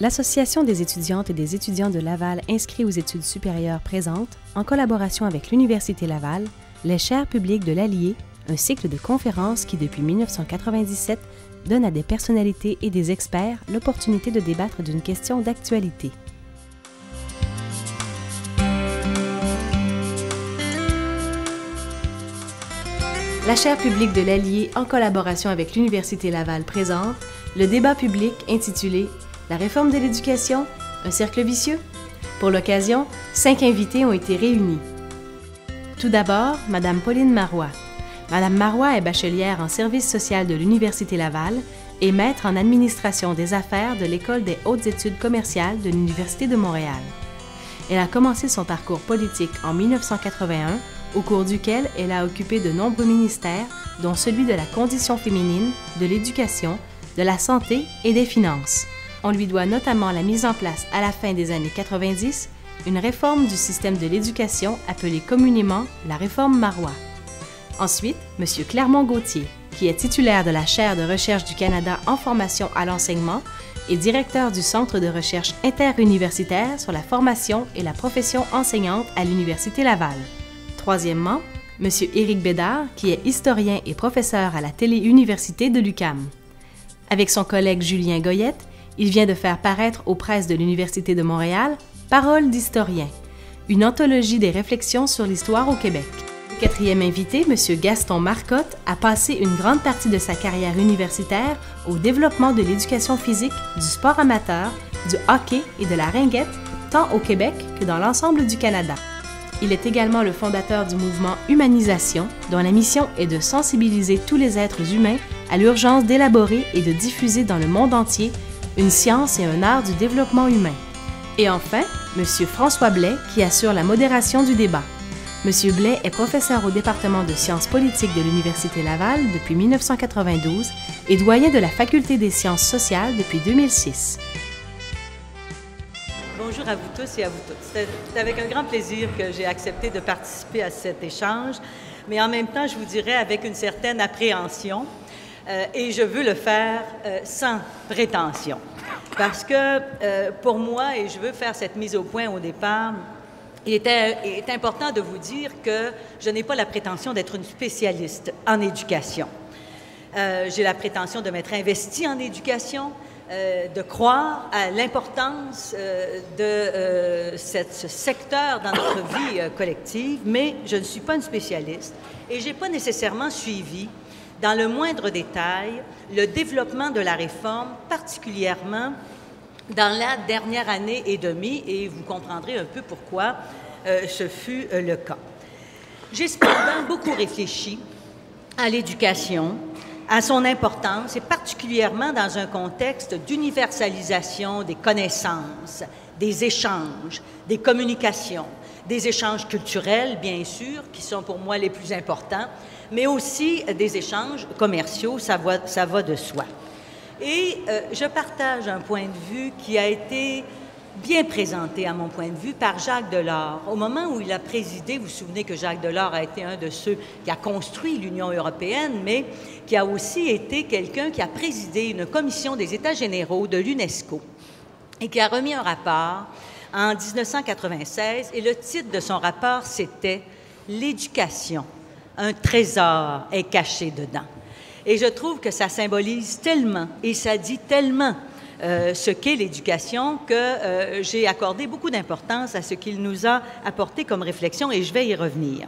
L'Association des étudiantes et des étudiants de Laval inscrits aux études supérieures présente, en collaboration avec l'Université Laval, les chaires publiques de l'Allier, un cycle de conférences qui, depuis 1997, donne à des personnalités et des experts l'opportunité de débattre d'une question d'actualité. La chaire publique de l'Allier, en collaboration avec l'Université Laval, présente le débat public intitulé « La réforme de l'éducation, un cercle vicieux ». Pour l'occasion, 5 invités ont été réunis. Tout d'abord, Mme Pauline Marois. Mme Marois est bachelière en service social de l'Université Laval et maître en administration des affaires de l'École des hautes études commerciales de l'Université de Montréal. Elle a commencé son parcours politique en 1981, au cours duquel elle a occupé de nombreux ministères, dont celui de la condition féminine, de l'éducation, de la santé et des finances. On lui doit notamment la mise en place à la fin des années 90, une réforme du système de l'éducation appelée communément la réforme Marois. Ensuite, M. Clermont-Gauthier, qui est titulaire de la chaire de recherche du Canada en formation à l'enseignement et directeur du Centre de recherche interuniversitaire sur la formation et la profession enseignante à l'Université Laval. Troisièmement, M. Éric Bédard, qui est historien et professeur à la Télé-Université de l'UQAM. Avec son collègue Julien Goyette, il vient de faire paraître aux presses de l'Université de Montréal « Paroles d'historien », une anthologie des réflexions sur l'histoire au Québec. Le quatrième invité, M. Gaston Marcotte, a passé une grande partie de sa carrière universitaire au développement de l'éducation physique, du sport amateur, du hockey et de la ringuette, tant au Québec que dans l'ensemble du Canada. Il est également le fondateur du mouvement Humanisation, dont la mission est de sensibiliser tous les êtres humains à l'urgence d'élaborer et de diffuser dans le monde entier une science et un art du développement humain. Et enfin, M. François Blais, qui assure la modération du débat. M. Blais est professeur au département de sciences politiques de l'Université Laval depuis 1992 et doyen de la Faculté des sciences sociales depuis 2006. Bonjour à vous tous et à vous toutes. C'est avec un grand plaisir que j'ai accepté de participer à cet échange, mais en même temps, je vous dirais avec une certaine appréhension, et je veux le faire sans prétention. Parce que pour moi, et je veux faire cette mise au point au départ, il est important de vous dire que je n'ai pas la prétention d'être une spécialiste en éducation. J'ai la prétention de m'être investie en éducation, de croire à l'importance de ce secteur dans notre vie collective, mais je ne suis pas une spécialiste et je n'ai pas nécessairement suivi dans le moindre détail le développement de la réforme, particulièrement dans la dernière année et demie, et vous comprendrez un peu pourquoi ce fut le cas. J'ai cependant beaucoup réfléchi à l'éducation, à son importance, et particulièrement dans un contexte d'universalisation des connaissances, des échanges, des communications, des échanges culturels, bien sûr, qui sont pour moi les plus importants, mais aussi des échanges commerciaux, ça va de soi. Et je partage un point de vue qui a été bien présenté, à mon point de vue, par Jacques Delors. Au moment où il a présidé, vous vous souvenez que Jacques Delors a été un de ceux qui a construit l'Union européenne, mais qui a aussi été quelqu'un qui a présidé une commission des États généraux de l'UNESCO et qui a remis un rapport en 1996, et le titre de son rapport, c'était « L'éducation, un trésor est caché dedans ». Et je trouve que ça symbolise tellement et ça dit tellement ce qu'est l'éducation que j'ai accordé beaucoup d'importance à ce qu'il nous a apporté comme réflexion, et je vais y revenir.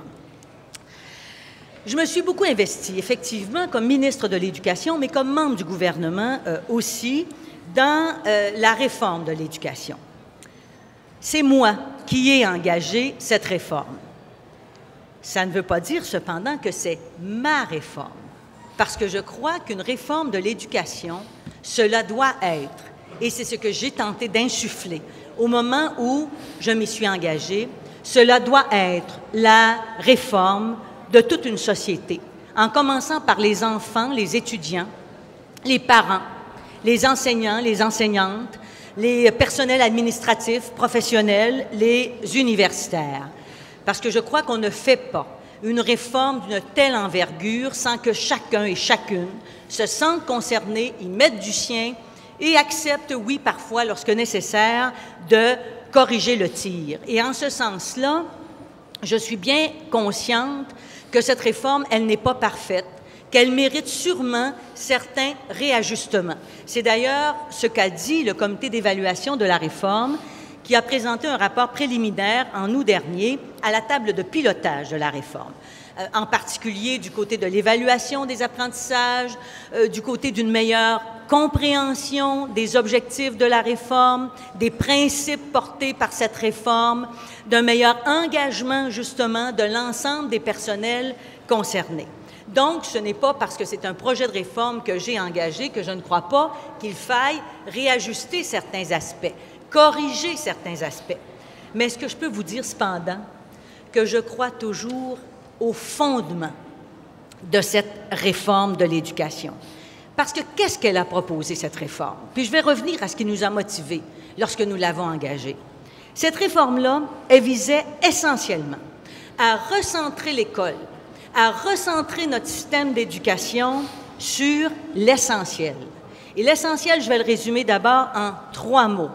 Je me suis beaucoup investie, effectivement, comme ministre de l'Éducation, mais comme membre du gouvernement aussi, dans la réforme de l'éducation. C'est moi qui ai engagé cette réforme. Ça ne veut pas dire, cependant, que c'est ma réforme, parce que je crois qu'une réforme de l'éducation, cela doit être, et c'est ce que j'ai tenté d'insuffler au moment où je m'y suis engagée, cela doit être la réforme de toute une société, en commençant par les enfants, les étudiants, les parents, les enseignants, les enseignantes, les personnels administratifs, professionnels, les universitaires. Parce que je crois qu'on ne fait pas une réforme d'une telle envergure sans que chacun et chacune se sentent concernés, y mettent du sien et accepte, oui, parfois, lorsque nécessaire, de corriger le tir. Et en ce sens-là, je suis bien consciente que cette réforme, elle n'est pas parfaite, qu'elle mérite sûrement certains réajustements. C'est d'ailleurs ce qu'a dit le comité d'évaluation de la réforme, qui a présenté un rapport préliminaire en août dernier à la table de pilotage de la réforme, en particulier du côté de l'évaluation des apprentissages, du côté d'une meilleure compréhension des objectifs de la réforme, des principes portés par cette réforme, d'un meilleur engagement, justement, de l'ensemble des personnels concernés. Donc, ce n'est pas parce que c'est un projet de réforme que j'ai engagé que je ne crois pas qu'il faille réajuster certains aspects, corriger certains aspects. Mais est-ce que je peux vous dire, cependant, que je crois toujours au fondement de cette réforme de l'éducation? Parce que qu'est-ce qu'elle a proposé, cette réforme? Puis je vais revenir à ce qui nous a motivés lorsque nous l'avons engagée. Cette réforme-là, elle visait essentiellement à recentrer l'école, à recentrer notre système d'éducation sur l'essentiel. Et l'essentiel, je vais le résumer d'abord en 3 mots.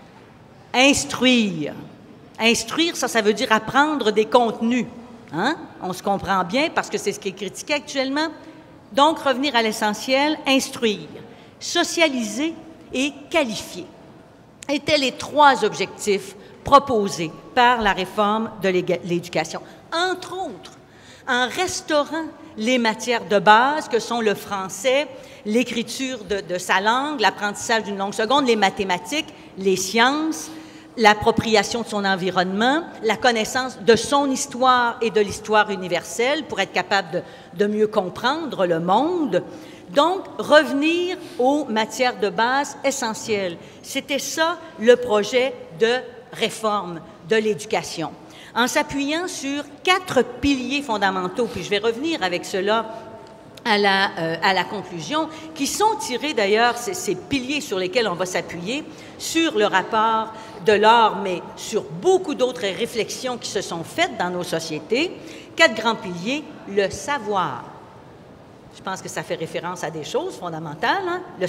Instruire. Instruire, ça veut dire apprendre des contenus. Hein? On se comprend bien parce que c'est ce qui est critiqué actuellement. Donc, revenir à l'essentiel, instruire, socialiser et qualifier étaient les 3 objectifs proposés par la réforme de l'éducation. Entre autres, en restaurant les matières de base que sont le français, l'écriture de sa langue, l'apprentissage d'une langue seconde, les mathématiques, les sciences, l'appropriation de son environnement, la connaissance de son histoire et de l'histoire universelle pour être capable de mieux comprendre le monde. Donc, revenir aux matières de base essentielles. C'était ça le projet de réforme de l'éducation. En s'appuyant sur 4 piliers fondamentaux, puis je vais revenir avec cela à la conclusion, qui sont tirés d'ailleurs, ces piliers sur lesquels on va s'appuyer, sur le rapport de l'Or, mais sur beaucoup d'autres réflexions qui se sont faites dans nos sociétés. 4 grands piliers, le savoir. Je pense que ça fait référence à des choses fondamentales, hein? Le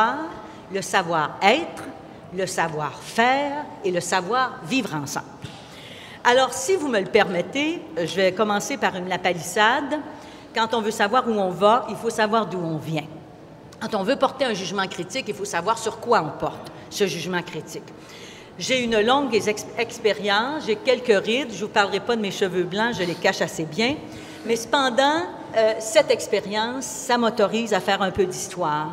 savoir-être, le savoir-faire et le savoir-vivre ensemble. Alors, si vous me le permettez, je vais commencer par la palissade. Quand on veut savoir où on va, il faut savoir d'où on vient. Quand on veut porter un jugement critique, il faut savoir sur quoi on porte ce jugement critique. J'ai une longue expérience, j'ai quelques rides, je ne vous parlerai pas de mes cheveux blancs, je les cache assez bien, mais cependant, cette expérience, ça m'autorise à faire un peu d'histoire,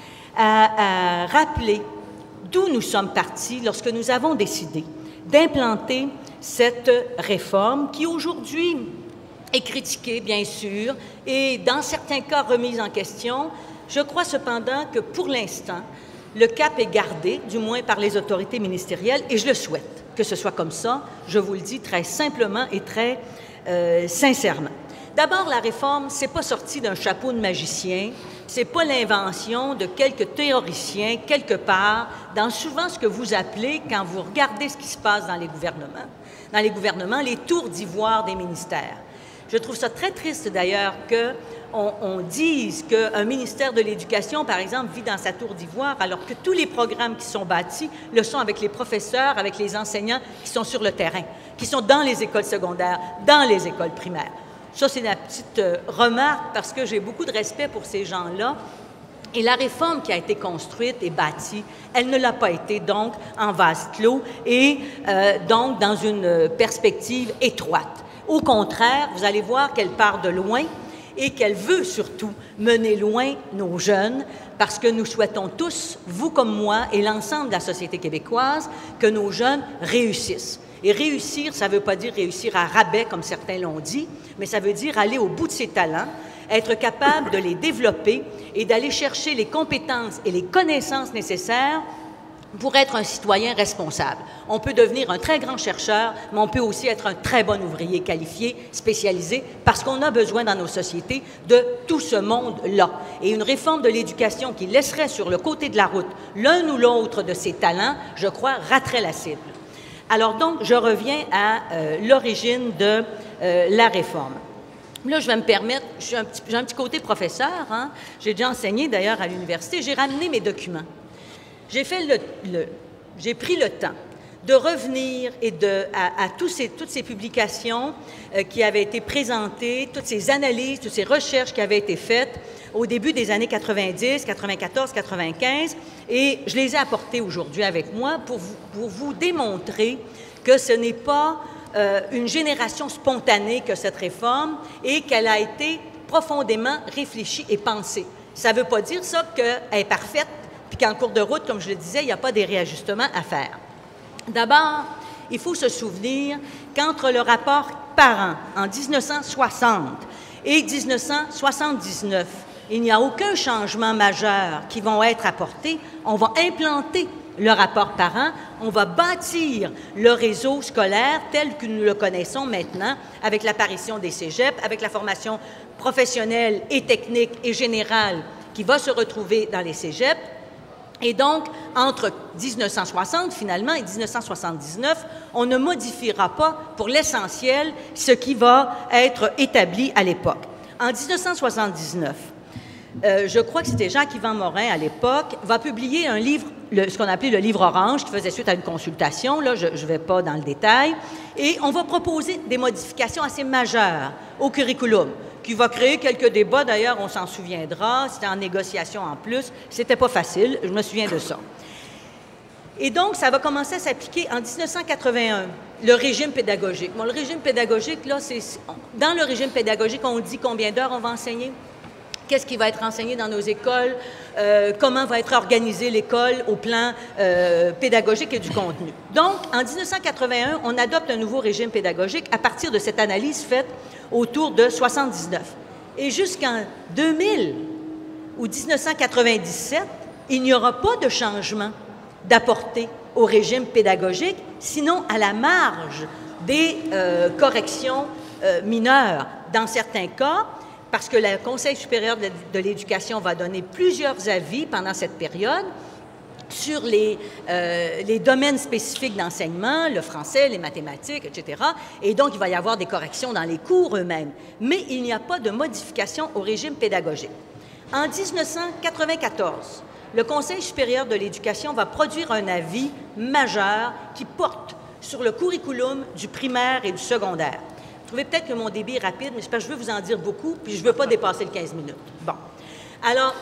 à rappeler d'où nous sommes partis lorsque nous avons décidé d'implanter cette réforme qui aujourd'hui est critiquée, bien sûr, et dans certains cas remise en question. Je crois cependant que pour l'instant, le cap est gardé, du moins par les autorités ministérielles, et je le souhaite que ce soit comme ça, je vous le dis très simplement et très sincèrement. D'abord, la réforme, c'est pas sorti d'un chapeau de magicien, c'est pas l'invention de quelques théoriciens quelque part dans souvent ce que vous appelez, quand vous regardez ce qui se passe dans les gouvernements, les tours d'ivoire des ministères. Je trouve ça très triste d'ailleurs qu'on dise qu'un ministère de l'Éducation, par exemple, vit dans sa tour d'ivoire alors que tous les programmes qui sont bâtis le sont avec les professeurs, avec les enseignants qui sont sur le terrain, qui sont dans les écoles secondaires, dans les écoles primaires. Ça, c'est la petite remarque parce que j'ai beaucoup de respect pour ces gens-là. Et la réforme qui a été construite et bâtie, elle ne l'a pas été donc en vase clos et donc dans une perspective étroite. Au contraire, vous allez voir qu'elle part de loin et qu'elle veut surtout mener loin nos jeunes parce que nous souhaitons tous, vous comme moi et l'ensemble de la société québécoise, que nos jeunes réussissent. Et réussir, ça ne veut pas dire réussir à rabais, comme certains l'ont dit, mais ça veut dire aller au bout de ses talents, être capable de les développer et d'aller chercher les compétences et les connaissances nécessaires pour être un citoyen responsable. On peut devenir un très grand chercheur, mais on peut aussi être un très bon ouvrier qualifié, spécialisé, parce qu'on a besoin dans nos sociétés de tout ce monde-là. Et une réforme de l'éducation qui laisserait sur le côté de la route l'un ou l'autre de ces talents, je crois, raterait la cible. Alors donc, je reviens à l'origine de la réforme. Là, je vais me permettre, j'ai un petit côté professeur, hein? J'ai déjà enseigné d'ailleurs à l'université, j'ai ramené mes documents. j'ai pris le temps de revenir à toutes ces publications qui avaient été présentées, toutes ces analyses, toutes ces recherches qui avaient été faites au début des années 90, 94, 95, et je les ai apportées aujourd'hui avec moi pour vous démontrer que ce n'est pas une génération spontanée que cette réforme et qu'elle a été profondément réfléchie et pensée. Ça ne veut pas dire ça qu'elle est parfaite, puis qu'en cours de route, comme je le disais, il n'y a pas des réajustements à faire. D'abord, il faut se souvenir qu'entre le rapport Parent en 1960 et 1979, il n'y a aucun changement majeur qui va être apporté. On va implanter le rapport Parent, on va bâtir le réseau scolaire tel que nous le connaissons maintenant, avec l'apparition des cégeps, avec la formation professionnelle et technique et générale qui va se retrouver dans les cégeps. Et donc, entre 1960, finalement, et 1979, on ne modifiera pas, pour l'essentiel, ce qui va être établi à l'époque. En 1979, je crois que c'était Jacques-Yvan Morin, à l'époque, va publier un livre, ce qu'on appelait le livre orange, qui faisait suite à une consultation. Là, je ne vais pas dans le détail. Et on va proposer des modifications assez majeures au curriculum, qui va créer quelques débats. D'ailleurs, on s'en souviendra. C'était en négociation en plus. C'était pas facile. Je me souviens de ça. Et donc, ça va commencer à s'appliquer en 1981, le régime pédagogique. Bon, le régime pédagogique, là, dans le régime pédagogique, on dit combien d'heures on va enseigner, qu'est-ce qui va être enseigné dans nos écoles, comment va être organisée l'école au plan pédagogique et du contenu. Donc, en 1981, on adopte un nouveau régime pédagogique à partir de cette analyse faite autour de 79. Et jusqu'en 2000 ou 1997, il n'y aura pas de changement d'apporter au régime pédagogique, sinon à la marge des corrections mineures dans certains cas, parce que le Conseil supérieur de l'éducation va donner plusieurs avis pendant cette période sur les domaines spécifiques d'enseignement, le français, les mathématiques, etc. Et donc, il va y avoir des corrections dans les cours eux-mêmes. Mais il n'y a pas de modification au régime pédagogique. En 1994, le Conseil supérieur de l'éducation va produire un avis majeur qui porte sur le curriculum du primaire et du secondaire. Vous trouvez peut-être que mon débit est rapide, mais c'est parce que je veux vous en dire beaucoup, puis je ne veux pas dépasser le 15 minutes. Bon. Alors,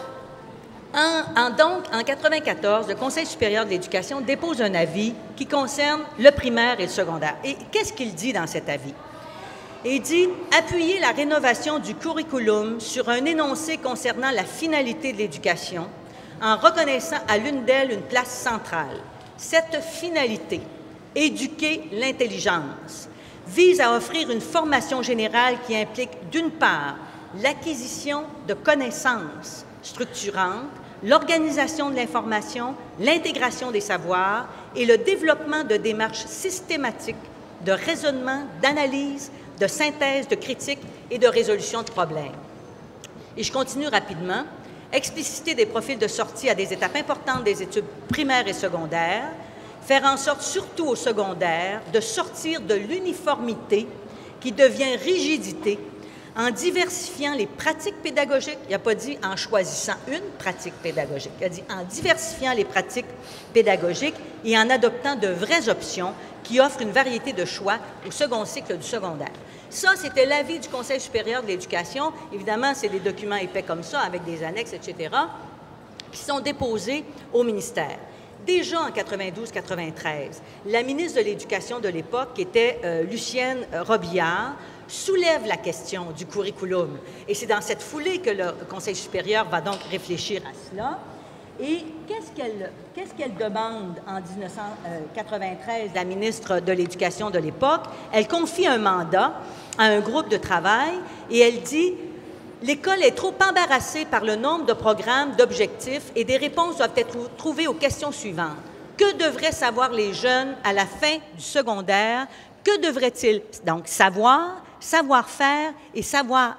donc, en 1994, le Conseil supérieur de l'éducation dépose un avis qui concerne le primaire et le secondaire. Et qu'est-ce qu'il dit dans cet avis? Il dit « Appuyer la rénovation du curriculum sur un énoncé concernant la finalité de l'éducation en reconnaissant à l'une d'elles une place centrale. Cette finalité, éduquer l'intelligence, vise à offrir une formation générale qui implique, d'une part, l'acquisition de connaissances structurantes, l'organisation de l'information, l'intégration des savoirs et le développement de démarches systématiques de raisonnement, d'analyse, de synthèse, de critique et de résolution de problèmes. » Et je continue rapidement. Expliciter des profils de sortie à des étapes importantes des études primaires et secondaires, faire en sorte, surtout au secondaire, de sortir de l'uniformité qui devient rigidité en diversifiant les pratiques pédagogiques. Il n'a pas dit en choisissant une pratique pédagogique, il a dit en diversifiant les pratiques pédagogiques et en adoptant de vraies options qui offrent une variété de choix au second cycle du secondaire. Ça, c'était l'avis du Conseil supérieur de l'éducation. Évidemment, c'est des documents épais comme ça, avec des annexes, etc., qui sont déposés au ministère. Déjà en 92-93, la ministre de l'Éducation de l'époque, qui était Lucienne Robillard, soulève la question du curriculum. Et c'est dans cette foulée que le Conseil supérieur va donc réfléchir à cela. Et qu'est-ce qu'elle demande en 1993, la ministre de l'Éducation de l'époque? Elle confie un mandat à un groupe de travail et elle dit « L'école est trop embarrassée par le nombre de programmes, d'objectifs et des réponses doivent être trouvées aux questions suivantes. Que devraient savoir les jeunes à la fin du secondaire? Que devraient-ils donc savoir, savoir-faire et savoir-être? »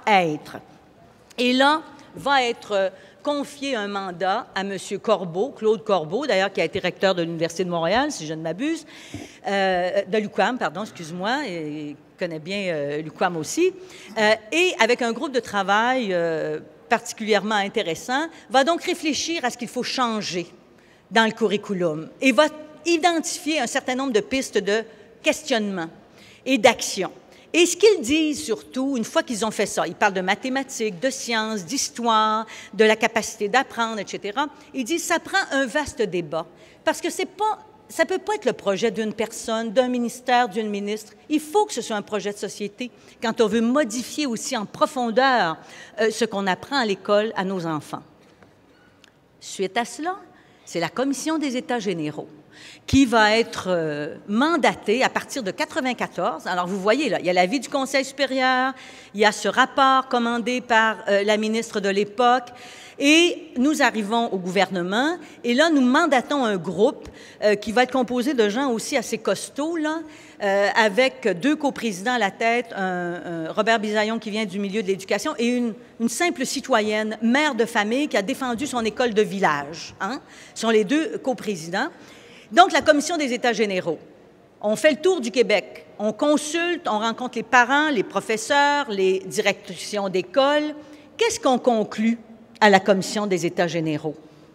Et là, va être confié un mandat à M. Corbeau, Claude Corbeau, d'ailleurs, qui a été recteur de l'Université de Montréal, si je ne m'abuse, de l'UQAM, pardon, excuse-moi, et connaît bien l'UQAM aussi, et avec un groupe de travail particulièrement intéressant, va donc réfléchir à ce qu'il faut changer dans le curriculum et va identifier un certain nombre de pistes de questionnement et d'action. Et ce qu'ils disent surtout, une fois qu'ils ont fait ça, ils parlent de mathématiques, de sciences, d'histoire, de la capacité d'apprendre, etc. Ils disent ça prend un vaste débat parce que ça ne peut pas être le projet d'une personne, d'un ministère, d'une ministre. Il faut que ce soit un projet de société quand on veut modifier aussi en profondeur ce qu'on apprend à l'école à nos enfants. Suite à cela, c'est la Commission des États généraux qui va être mandatée à partir de 1994. Alors, vous voyez, là, il y a l'avis du Conseil supérieur, il y a ce rapport commandé par la ministre de l'époque, et nous arrivons au gouvernement, et là, nous mandatons un groupe qui va être composé de gens aussi assez costauds, là, avec 2 coprésidents à la tête, Robert Bisaillon qui vient du milieu de l'éducation et une simple citoyenne, mère de famille qui a défendu son école de village. Hein? Ce sont les 2 coprésidents. Donc, la Commission des États généraux, on fait le tour du Québec, on consulte, on rencontre les parents, les professeurs, les directions d'école. Qu'est-ce qu'on conclut à la Commission des États généraux?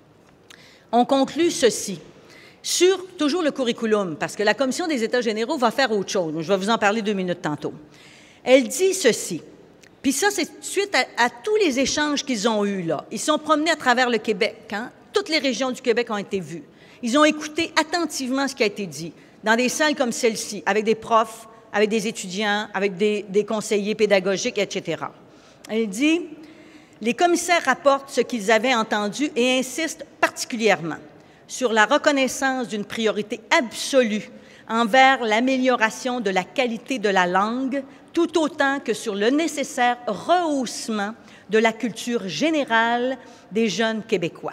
On conclut ceci, sur toujours le curriculum, parce que la Commission des États généraux va faire autre chose. Je vais vous en parler 2 minutes tantôt. Elle dit ceci, puis ça, c'est suite à tous les échanges qu'ils ont eus là. Ils sont promenés à travers le Québec, hein? Toutes les régions du Québec ont été vues. Ils ont écouté attentivement ce qui a été dit, dans des salles comme celle-ci, avec des profs, avec des étudiants, avec des conseillers pédagogiques, etc. Elle dit, les commissaires rapportent ce qu'ils avaient entendu et insistent particulièrement sur la reconnaissance d'une priorité absolue envers l'amélioration de la qualité de la langue, tout autant que sur le nécessaire rehaussement de la culture générale des jeunes Québécois.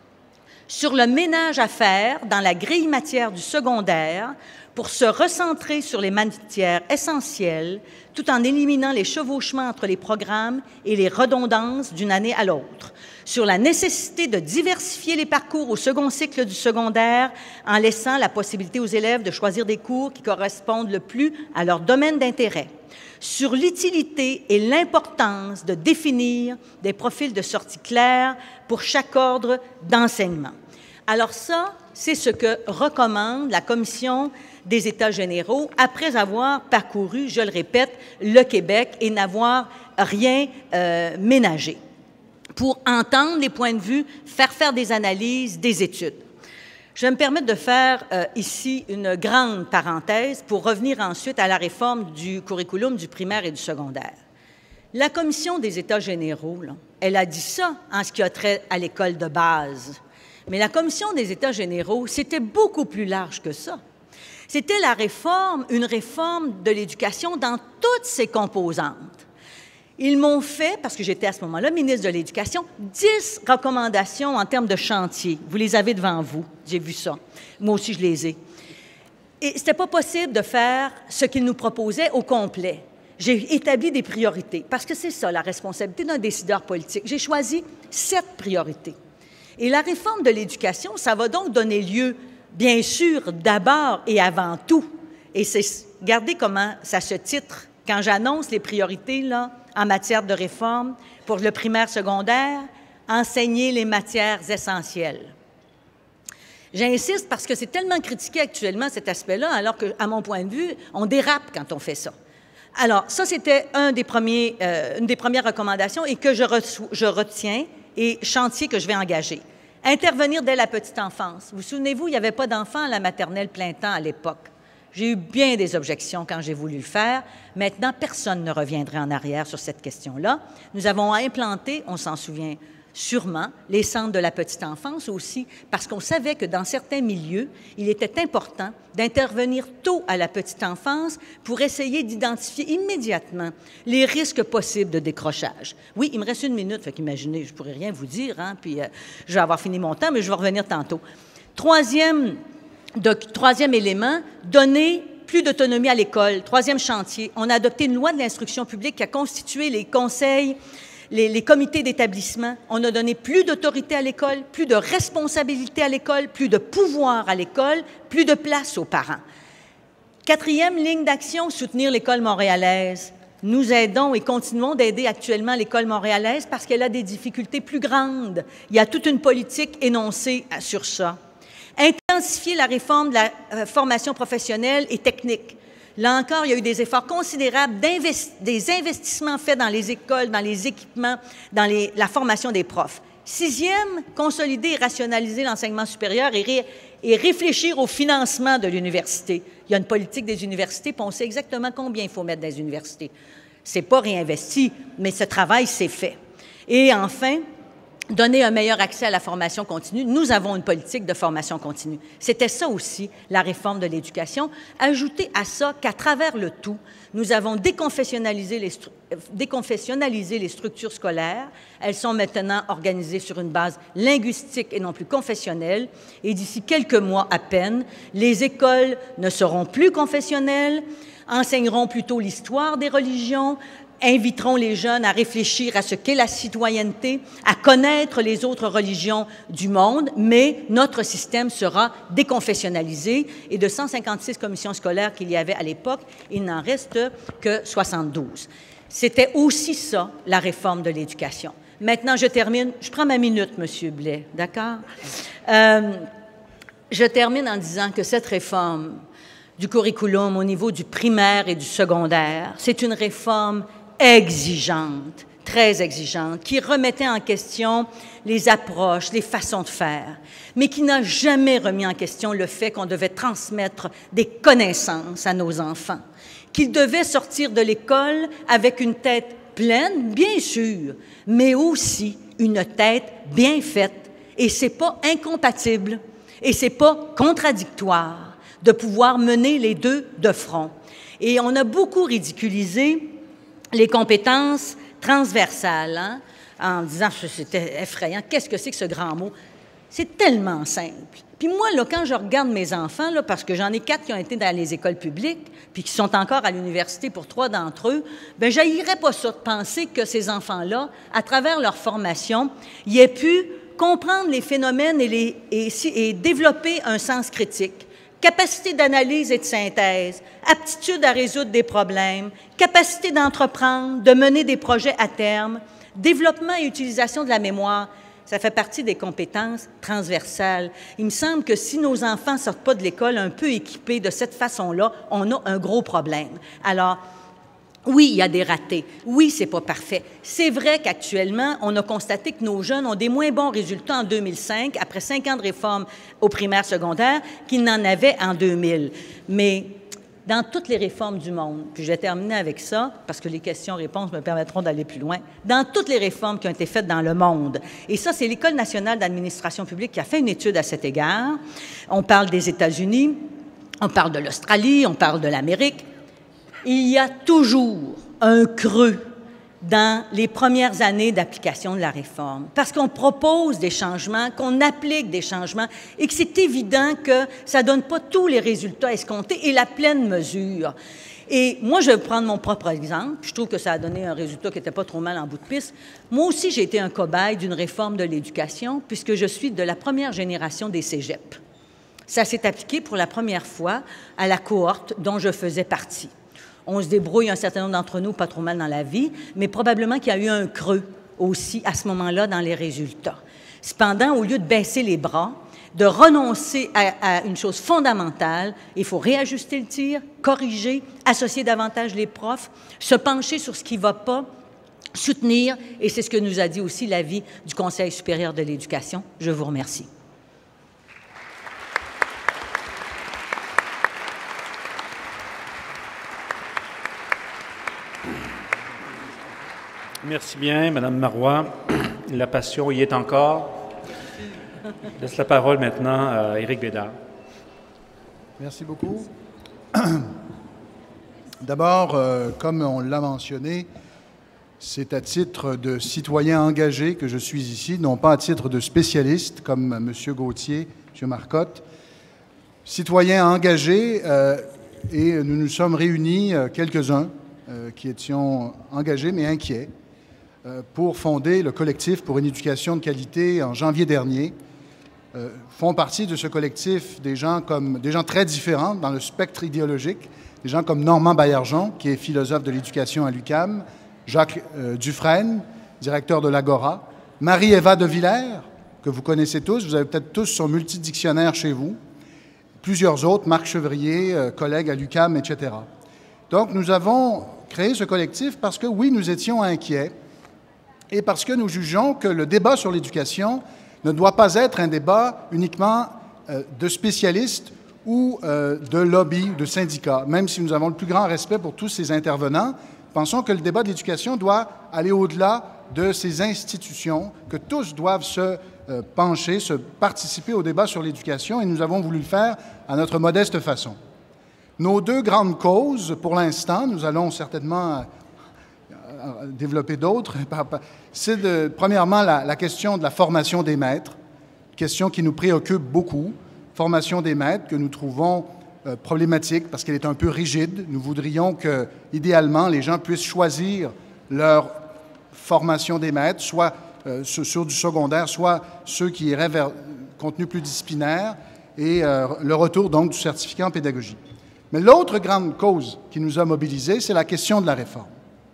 Sur le ménage à faire dans la grille matière du secondaire pour se recentrer sur les matières essentielles tout en éliminant les chevauchements entre les programmes et les redondances d'une année à l'autre. Sur la nécessité de diversifier les parcours au second cycle du secondaire en laissant la possibilité aux élèves de choisir des cours qui correspondent le plus à leur domaine d'intérêt. Sur l'utilité et l'importance de définir des profils de sortie clairs pour chaque ordre d'enseignement. Alors ça, c'est ce que recommande la Commission des États généraux après avoir parcouru, je le répète, le Québec et n'avoir rien ménagé pour entendre les points de vue, faire des analyses, des études. Je vais me permettre de faire ici une grande parenthèse pour revenir ensuite à la réforme du curriculum du primaire et du secondaire. La Commission des États généraux, là, elle a dit ça en ce qui a trait à l'école de base. Mais la Commission des États généraux, c'était beaucoup plus large que ça. C'était une réforme de l'éducation dans toutes ses composantes. Ils m'ont fait, parce que j'étais à ce moment-là ministre de l'Éducation, 10 recommandations en termes de chantier. Vous les avez devant vous, j'ai vu ça. Moi aussi, je les ai. Et ce n'était pas possible de faire ce qu'ils nous proposaient au complet. J'ai établi des priorités, parce que c'est ça la responsabilité d'un décideur politique. J'ai choisi 7 priorités. Et la réforme de l'éducation, ça va donc donner lieu, bien sûr, d'abord et avant tout. Et regardez comment ça se titre quand j'annonce les priorités là, en matière de réforme pour le primaire secondaire, enseigner les matières essentielles. J'insiste parce que c'est tellement critiqué actuellement cet aspect-là, alors qu'à mon point de vue, on dérape quand on fait ça. Alors, ça, c'était une des premières recommandations et que je retiens et chantier que je vais engager. Intervenir dès la petite enfance. Vous souvenez-vous, il n'y avait pas d'enfants à la maternelle plein temps à l'époque. J'ai eu bien des objections quand j'ai voulu le faire. Maintenant, personne ne reviendrait en arrière sur cette question-là. Nous avons implanté, on s'en souvient sûrement, les centres de la petite enfance aussi, parce qu'on savait que dans certains milieux, il était important d'intervenir tôt à la petite enfance pour essayer d'identifier immédiatement les risques possibles de décrochage. Oui, il me reste 1 minute, fait qu'imaginez, je ne pourrais rien vous dire, hein, puis je vais avoir fini mon temps, mais je vais revenir tantôt. Troisième élément, donner plus d'autonomie à l'école. 3e chantier, on a adopté une loi de l'instruction publique qui a constitué les conseils, les comités d'établissement. On a donné plus d'autorité à l'école, plus de responsabilité à l'école, plus de pouvoir à l'école, plus de place aux parents. 4e ligne d'action, soutenir l'école montréalaise. Nous aidons et continuons d'aider actuellement l'école montréalaise parce qu'elle a des difficultés plus grandes. Il y a toute une politique énoncée sur ça. intensifier la réforme de la formation professionnelle et technique. Là encore, il y a eu des efforts considérables, des investissements faits dans les écoles, dans les équipements, dans la formation des profs. Sixième, consolider et rationaliser l'enseignement supérieur et réfléchir au financement de l'université. Il y a une politique des universités, puis on sait exactement combien il faut mettre dans les universités. Ce n'est pas réinvesti, mais ce travail s'est fait. Et enfin, donner un meilleur accès à la formation continue. Nous avons une politique de formation continue. C'était ça aussi, la réforme de l'éducation. Ajoutez à ça qu'à travers le tout, nous avons déconfessionnalisé les structures scolaires. Elles sont maintenant organisées sur une base linguistique et non plus confessionnelle. Et d'ici quelques mois à peine, les écoles ne seront plus confessionnelles, enseigneront plutôt l'histoire des religions, inviteront les jeunes à réfléchir à ce qu'est la citoyenneté, à connaître les autres religions du monde, mais notre système sera déconfessionnalisé et de 156 commissions scolaires qu'il y avait à l'époque, il n'en reste que 72. C'était aussi ça, la réforme de l'éducation. Maintenant, je termine. Je prends ma minute, M. Blais, d'accord? Je termine en disant que cette réforme du curriculum au niveau du primaire et du secondaire, c'est une réforme exigeante, très exigeante, qui remettait en question les approches, les façons de faire, mais qui n'a jamais remis en question le fait qu'on devait transmettre des connaissances à nos enfants, qu'ils devaient sortir de l'école avec une tête pleine, bien sûr, mais aussi une tête bien faite. Et c'est pas incompatible, et c'est pas contradictoire de pouvoir mener les deux de front. Et on a beaucoup ridiculisé les compétences transversales, hein, en disant que c'était effrayant. Qu'est-ce que c'est que ce grand mot? C'est tellement simple. Puis moi, là, quand je regarde mes enfants, là, parce que j'en ai 4 qui ont été dans les écoles publiques, puis qui sont encore à l'université pour 3 d'entre eux, bien, j'haïrais pas ça de penser que ces enfants-là, à travers leur formation, ils aient pu comprendre les phénomènes et développer un sens critique. Capacité d'analyse et de synthèse, aptitude à résoudre des problèmes, capacité d'entreprendre, de mener des projets à terme, développement et utilisation de la mémoire, ça fait partie des compétences transversales. Il me semble que si nos enfants ne sortent pas de l'école un peu équipés de cette façon-là, on a un gros problème. Alors, oui, il y a des ratés. Oui, c'est pas parfait. C'est vrai qu'actuellement, on a constaté que nos jeunes ont des moins bons résultats en 2005, après 5 ans de réforme au primaire secondaire, qu'ils n'en avaient en 2000. Mais dans toutes les réformes du monde, puis je vais terminer avec ça, parce que les questions-réponses me permettront d'aller plus loin, dans toutes les réformes qui ont été faites dans le monde, et ça, c'est l'École nationale d'administration publique qui a fait une étude à cet égard. On parle des États-Unis, on parle de l'Australie, on parle de l'Amérique. Il y a toujours un creux dans les premières années d'application de la réforme, parce qu'on propose des changements, qu'on applique des changements, et que c'est évident que ça ne donne pas tous les résultats escomptés et la pleine mesure. Et moi, je vais prendre mon propre exemple. Je trouve que ça a donné un résultat qui n'était pas trop mal en bout de piste. Moi aussi, j'ai été un cobaye d'une réforme de l'éducation, puisque je suis de la première génération des cégeps. Ça s'est appliqué pour la première fois à la cohorte dont je faisais partie. On se débrouille, un certain nombre d'entre nous, pas trop mal dans la vie, mais probablement qu'il y a eu un creux aussi à ce moment-là dans les résultats. Cependant, au lieu de baisser les bras, de renoncer à une chose fondamentale, il faut réajuster le tir, corriger, associer davantage les profs, se pencher sur ce qui ne va pas, soutenir, et c'est ce que nous a dit aussi l'avis du Conseil supérieur de l'éducation. Je vous remercie. Merci bien, Madame Marois. La passion y est encore. Je laisse la parole maintenant à Éric Bédard. Merci beaucoup. D'abord, comme on l'a mentionné, c'est à titre de citoyen engagé que je suis ici, non pas à titre de spécialiste comme M. Gauthier, M. Marcotte. Citoyen engagé, et nous nous sommes réunis, quelques-uns, qui étions engagés mais inquiets, pour fonder le collectif pour une éducation de qualité en janvier dernier. Font partie de ce collectif des gens très différents dans le spectre idéologique, des gens comme Normand Baillargeon, qui est philosophe de l'éducation à l'UQAM, Jacques Dufresne, directeur de l'Agora, Marie-Èva de Villers, que vous connaissez tous, vous avez peut-être tous son multidictionnaire chez vous, plusieurs autres, Marc Chevrier, collègue à l'UQAM, etc. Donc, nous avons créé ce collectif parce que, oui, nous étions inquiets et parce que nous jugeons que le débat sur l'éducation ne doit pas être un débat uniquement de spécialistes ou de lobbies ou de syndicats. Même si nous avons le plus grand respect pour tous ces intervenants, pensons que le débat de l'éducation doit aller au-delà de ces institutions, que tous doivent se pencher, se participer au débat sur l'éducation, et nous avons voulu le faire à notre modeste façon. Nos deux grandes causes, pour l'instant, nous allons certainement développer d'autres, c'est premièrement la question de la formation des maîtres, question qui nous préoccupe beaucoup, formation des maîtres que nous trouvons problématique parce qu'elle est un peu rigide. Nous voudrions que, idéalement, les gens puissent choisir leur formation des maîtres, soit sur du secondaire, soit ceux qui iraient vers contenu plus disciplinaire et le retour donc du certificat en pédagogie. Mais l'autre grande cause qui nous a mobilisés, c'est la question de la réforme.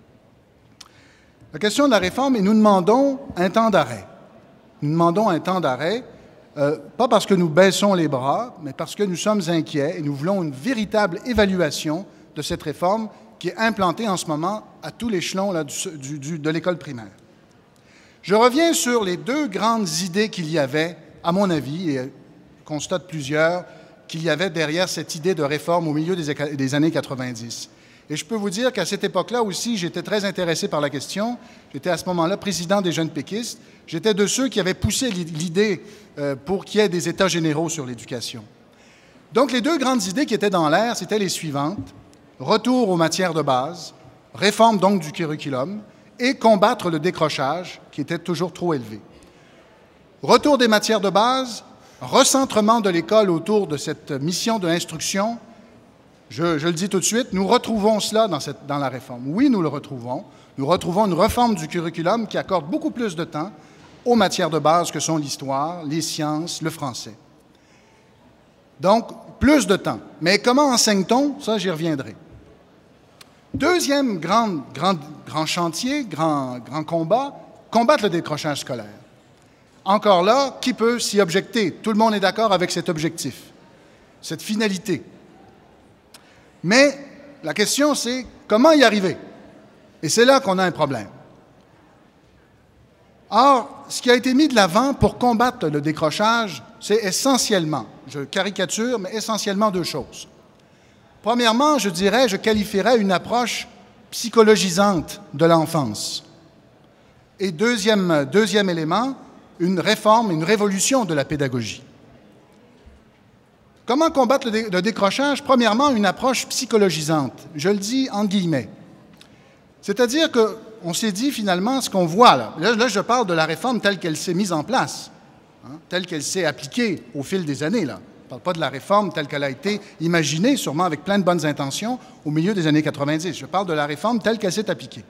La question de la réforme, et nous demandons un temps d'arrêt. Nous demandons un temps d'arrêt, pas parce que nous baissons les bras, mais parce que nous sommes inquiets et nous voulons une véritable évaluation de cette réforme qui est implantée en ce moment à tout l'échelon de l'école primaire. Je reviens sur les deux grandes idées qu'il y avait, à mon avis, et constate plusieurs, qu'il y avait derrière cette idée de réforme au milieu des années 90. Et je peux vous dire qu'à cette époque-là aussi, j'étais très intéressé par la question. J'étais à ce moment-là président des jeunes péquistes. J'étais de ceux qui avaient poussé l'idée pour qu'il y ait des états généraux sur l'éducation. Donc, les deux grandes idées qui étaient dans l'air, c'était les suivantes. Retour aux matières de base, réforme donc du curriculum et combattre le décrochage qui était toujours trop élevé. Retour des matières de base, recentrement de l'école autour de cette mission de l'instruction. Je le dis tout de suite, nous retrouvons cela dans la réforme. Oui, nous le retrouvons. Nous retrouvons une réforme du curriculum qui accorde beaucoup plus de temps aux matières de base que sont l'histoire, les sciences, le français. Donc, plus de temps. Mais comment enseigne-t-on? Ça, j'y reviendrai. Deuxième grand chantier, grand combat, combattre le décrochage scolaire. Encore là, qui peut s'y objecter? Tout le monde est d'accord avec cet objectif, cette finalité. Mais la question, c'est comment y arriver? Et c'est là qu'on a un problème. Or, ce qui a été mis de l'avant pour combattre le décrochage, c'est essentiellement, je caricature, mais essentiellement deux choses. Premièrement, je qualifierais une approche psychologisante de l'enfance. Et deuxième élément, une réforme, une révolution de la pédagogie. Comment combattre le décrochage? Premièrement, une approche psychologisante. Je le dis entre guillemets. C'est-à-dire qu'on s'est dit finalement ce qu'on voit là. Là, je parle de la réforme telle qu'elle s'est mise en place, telle qu'elle s'est appliquée au fil des années. Là. Je ne parle pas de la réforme telle qu'elle a été imaginée, sûrement avec plein de bonnes intentions, au milieu des années 90. Je parle de la réforme telle qu'elle s'est appliquée.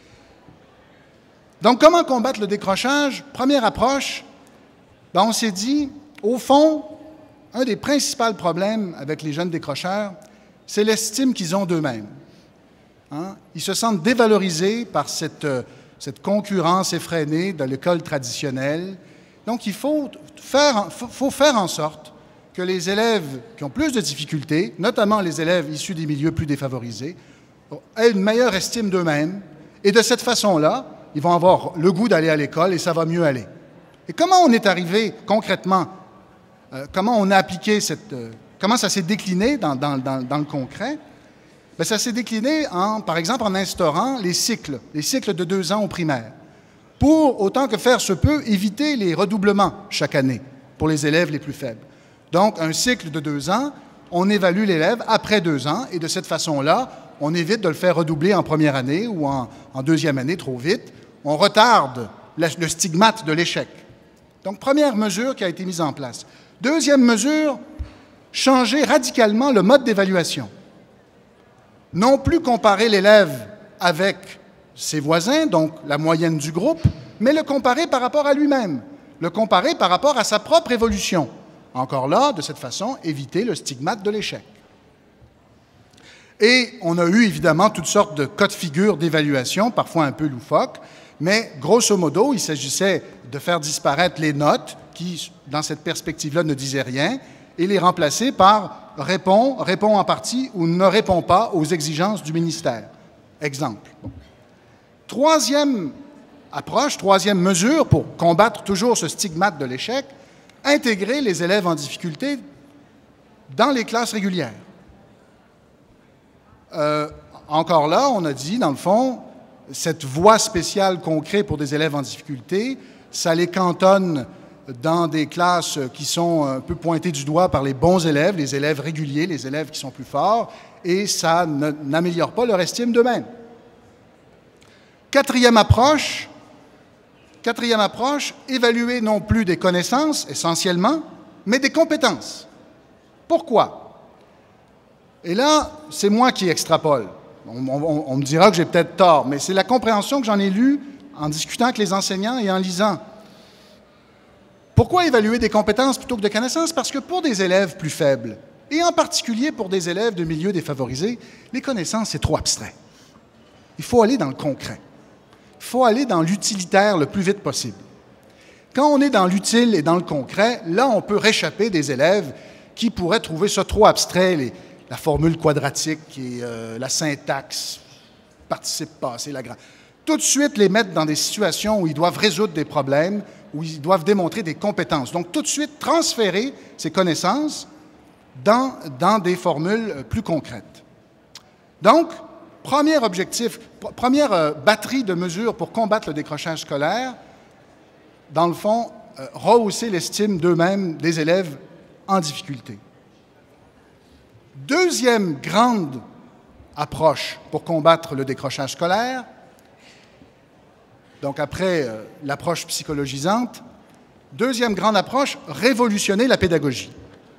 Donc, comment combattre le décrochage? Première approche, on s'est dit, au fond, un des principaux problèmes avec les jeunes décrocheurs, c'est l'estime qu'ils ont d'eux-mêmes. Ils se sentent dévalorisés par cette concurrence effrénée de l'école traditionnelle. Donc, il faut faire en sorte que les élèves qui ont plus de difficultés, notamment les élèves issus des milieux plus défavorisés, aient une meilleure estime d'eux-mêmes. Et de cette façon-là, ils vont avoir le goût d'aller à l'école et ça va mieux aller. Et comment on est arrivé concrètement, comment on a appliqué comment ça s'est décliné dans le concret? Bien, ça s'est décliné, par exemple, en instaurant les cycles de 2 ans au primaire, pour, autant que faire se peut, éviter les redoublements chaque année pour les élèves les plus faibles. Donc, un cycle de 2 ans, on évalue l'élève après 2 ans, et de cette façon-là, on évite de le faire redoubler en première année ou en deuxième année trop vite. On retarde le stigmate de l'échec. Donc, première mesure qui a été mise en place. Deuxième mesure, changer radicalement le mode d'évaluation. Non plus comparer l'élève avec ses voisins, donc la moyenne du groupe, mais le comparer par rapport à lui-même, le comparer par rapport à sa propre évolution. Encore là, de cette façon, éviter le stigmate de l'échec. Et on a eu évidemment toutes sortes de cas de figure d'évaluation, parfois un peu loufoques, mais grosso modo, il s'agissait de faire disparaître les notes qui, dans cette perspective-là, ne disaient rien, et les remplacer par répond, répond en partie ou ne répond pas aux exigences du ministère. Exemple. Troisième approche, troisième mesure pour combattre toujours ce stigmate de l'échec, intégrer les élèves en difficulté dans les classes régulières. Encore là, on a dit, dans le fond, cette voie spéciale qu'on crée pour des élèves en difficulté, ça les cantonne dans des classes qui sont un peu pointées du doigt par les bons élèves, les élèves réguliers, les élèves qui sont plus forts, et ça n'améliore pas leur estime d'eux-mêmes. Quatrième approche, évaluer non plus des connaissances, essentiellement, mais des compétences. Pourquoi? Et là, c'est moi qui extrapole. On me dira que j'ai peut-être tort, mais c'est la compréhension que j'en ai lue en discutant avec les enseignants et en lisant. Pourquoi évaluer des compétences plutôt que de connaissances? Parce que pour des élèves plus faibles, et en particulier pour des élèves de milieux défavorisés, les connaissances, c'est trop abstrait. Il faut aller dans le concret. Il faut aller dans l'utilitaire le plus vite possible. Quand on est dans l'utile et dans le concret, là, on peut réchapper des élèves qui pourraient trouver ça trop abstrait, la formule quadratique et la syntaxe, participe passé, la grande. Tout de suite les mettre dans des situations où ils doivent résoudre des problèmes, où ils doivent démontrer des compétences. Donc, tout de suite, transférer ces connaissances dans des formules plus concrètes. Donc, premier objectif, première batterie de mesures pour combattre le décrochage scolaire, dans le fond, rehausser l'estime d'eux-mêmes des élèves en difficulté. Deuxième grande approche pour combattre le décrochage scolaire, donc après l'approche psychologisante, deuxième grande approche, révolutionner la pédagogie.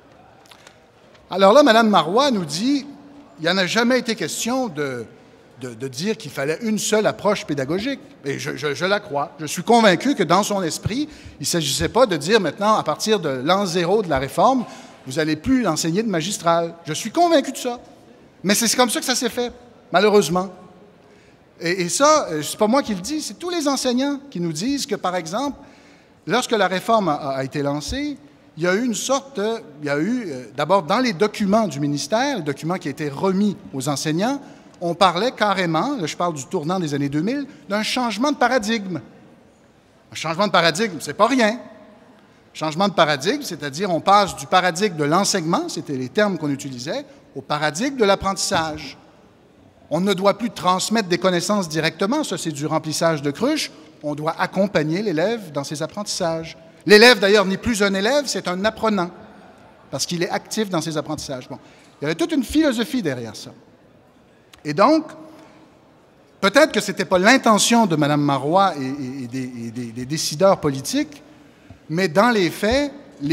Alors là, Mme Marois nous dit, il n'y en a jamais été question de dire qu'il fallait une seule approche pédagogique. Et je la crois. Je suis convaincu que dans son esprit, il ne s'agissait pas de dire maintenant, à partir de l'an zéro de la réforme, vous n'allez plus enseigner de magistral. Je suis convaincu de ça. Mais c'est comme ça que ça s'est fait, malheureusement. Et ça, ce n'est pas moi qui le dis, c'est tous les enseignants qui nous disent que, par exemple, lorsque la réforme a été lancée, il y a eu une sorte de... d'abord, dans les documents du ministère, les documents qui étaient remis aux enseignants, on parlait carrément, là je parle du tournant des années 2000, d'un changement de paradigme. Un changement de paradigme, c'est pas rien. Changement de paradigme, c'est-à-dire on passe du paradigme de l'enseignement, c'était les termes qu'on utilisait, au paradigme de l'apprentissage. On ne doit plus transmettre des connaissances directement, ça c'est du remplissage de cruche, on doit accompagner l'élève dans ses apprentissages. L'élève d'ailleurs n'est plus un élève, c'est un apprenant, parce qu'il est actif dans ses apprentissages. Bon, il y avait toute une philosophie derrière ça. Et donc, peut-être que ce n'était pas l'intention de Mme Marois et des décideurs politiques, mais dans les faits,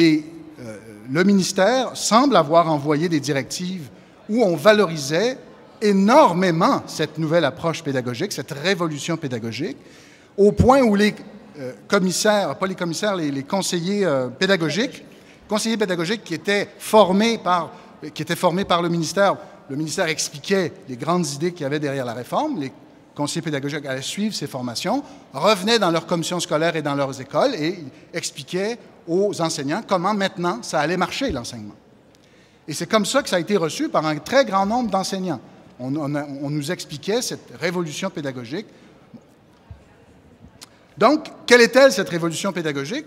le ministère semble avoir envoyé des directives où on valorisait énormément cette nouvelle approche pédagogique, cette révolution pédagogique, au point où les commissaires, pas les commissaires, les conseillers pédagogiques qui étaient formés par le ministère expliquait les grandes idées qu'il y avait derrière la réforme, les conseillers pédagogiques allaient suivre ces formations, revenaient dans leurs commissions scolaires et dans leurs écoles et expliquaient aux enseignants comment maintenant ça allait marcher, l'enseignement. Et c'est comme ça que ça a été reçu par un très grand nombre d'enseignants. On nous expliquait cette révolution pédagogique. Donc, quelle est-elle, cette révolution pédagogique?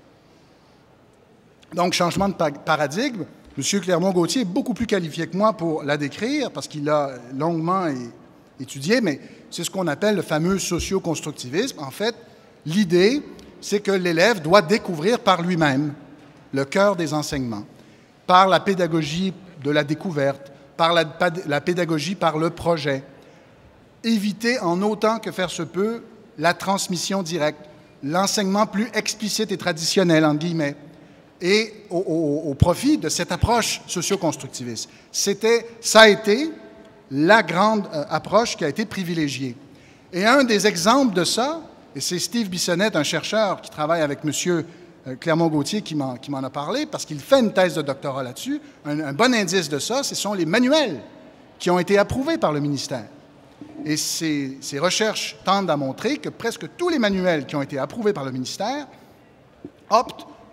Donc, changement de paradigme. M. Clermont-Gauthier est beaucoup plus qualifié que moi pour la décrire, parce qu'il l'a longuement étudié, mais c'est ce qu'on appelle le fameux socio-constructivisme. En fait, l'idée, c'est que l'élève doit découvrir par lui-même le cœur des enseignements, par la pédagogie de la découverte, par la pédagogie par le projet. Éviter en autant que faire se peut la transmission directe, l'enseignement plus explicite et traditionnel, entre guillemets, et au profit de cette approche socio-constructiviste. Ça a été la grande approche qui a été privilégiée. Et un des exemples de ça, et c'est Steve Bissonnette, un chercheur qui travaille avec M. Clermont-Gauthier, qui m'en a parlé, parce qu'il fait une thèse de doctorat là-dessus, un bon indice de ça, ce sont les manuels qui ont été approuvés par le ministère. Et ces recherches tendent à montrer que presque tous les manuels qui ont été approuvés par le ministère optent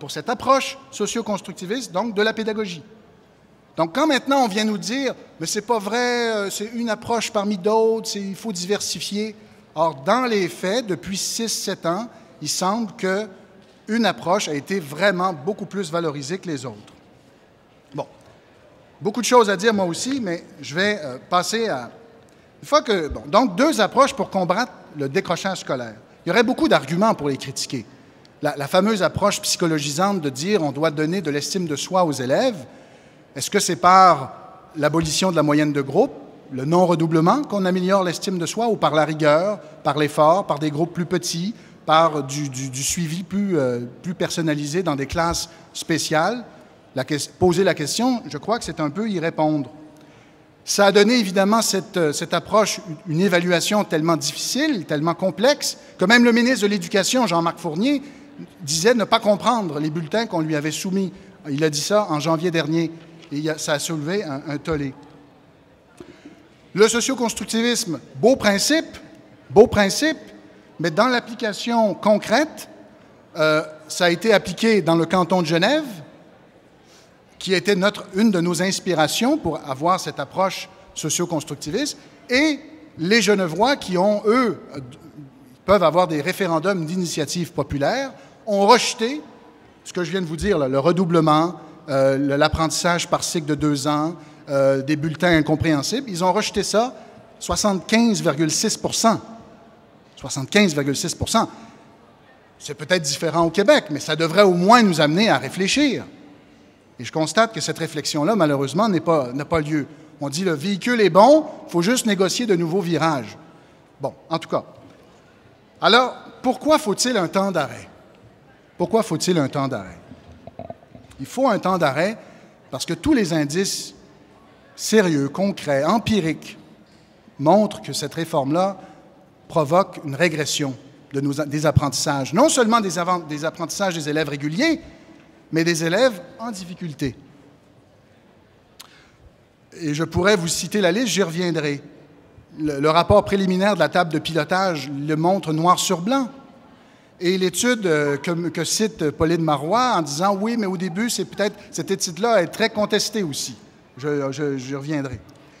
pour cette approche socio-constructiviste, donc de la pédagogie. Donc, quand maintenant on vient nous dire « mais c'est pas vrai, c'est une approche parmi d'autres, il faut diversifier », or, dans les faits, depuis 6-7 ans, il semble qu'une approche a été vraiment beaucoup plus valorisée que les autres. Bon, beaucoup de choses à dire moi aussi, mais je vais passer à... Une fois que... Bon, donc, 2 approches pour combattre le décrochage scolaire. Il y aurait beaucoup d'arguments pour les critiquer. La fameuse approche psychologisante de dire on doit donner de l'estime de soi aux élèves, est-ce que c'est par l'abolition de la moyenne de groupe, le non-redoublement qu'on améliore l'estime de soi, ou par la rigueur, par l'effort, par des groupes plus petits, par du suivi plus personnalisé dans des classes spéciales? Poser la question, je crois que c'est un peu y répondre. Ça a donné évidemment cette approche, une évaluation tellement difficile, tellement complexe, que même le ministre de l'Éducation, Jean-Marc Fournier, disait ne pas comprendre les bulletins qu'on lui avait soumis. Il a dit ça en janvier dernier, et ça a soulevé un tollé. Le socioconstructivisme, beau principe, mais dans l'application concrète, ça a été appliqué dans le canton de Genève, qui était une de nos inspirations pour avoir cette approche socio-constructiviste, et les Genevois qui ont, eux, peuvent avoir des référendums d'initiative populaire, ont rejeté ce que je viens de vous dire, là, le redoublement, l'apprentissage par cycle de 2 ans, des bulletins incompréhensibles. Ils ont rejeté ça, 75,6 %. 75,6 %. C'est peut-être différent au Québec, mais ça devrait au moins nous amener à réfléchir. Et je constate que cette réflexion-là, malheureusement, n'a pas lieu. On dit le véhicule est bon, il faut juste négocier de nouveaux virages. Bon, en tout cas. Alors, pourquoi faut-il un temps d'arrêt? Pourquoi faut-il un temps d'arrêt? Il faut un temps d'arrêt parce que tous les indices sérieux, concrets, empiriques montrent que cette réforme-là provoque une régression des apprentissages. Non seulement des apprentissages des élèves réguliers, mais des élèves en difficulté. Et je pourrais vous citer la liste, j'y reviendrai. Le rapport préliminaire de la table de pilotage le montre noir sur blanc. Et l'étude que cite Pauline Marois en disant « oui, mais au début, cette étude-là est très contestée aussi ». J'y reviendrai.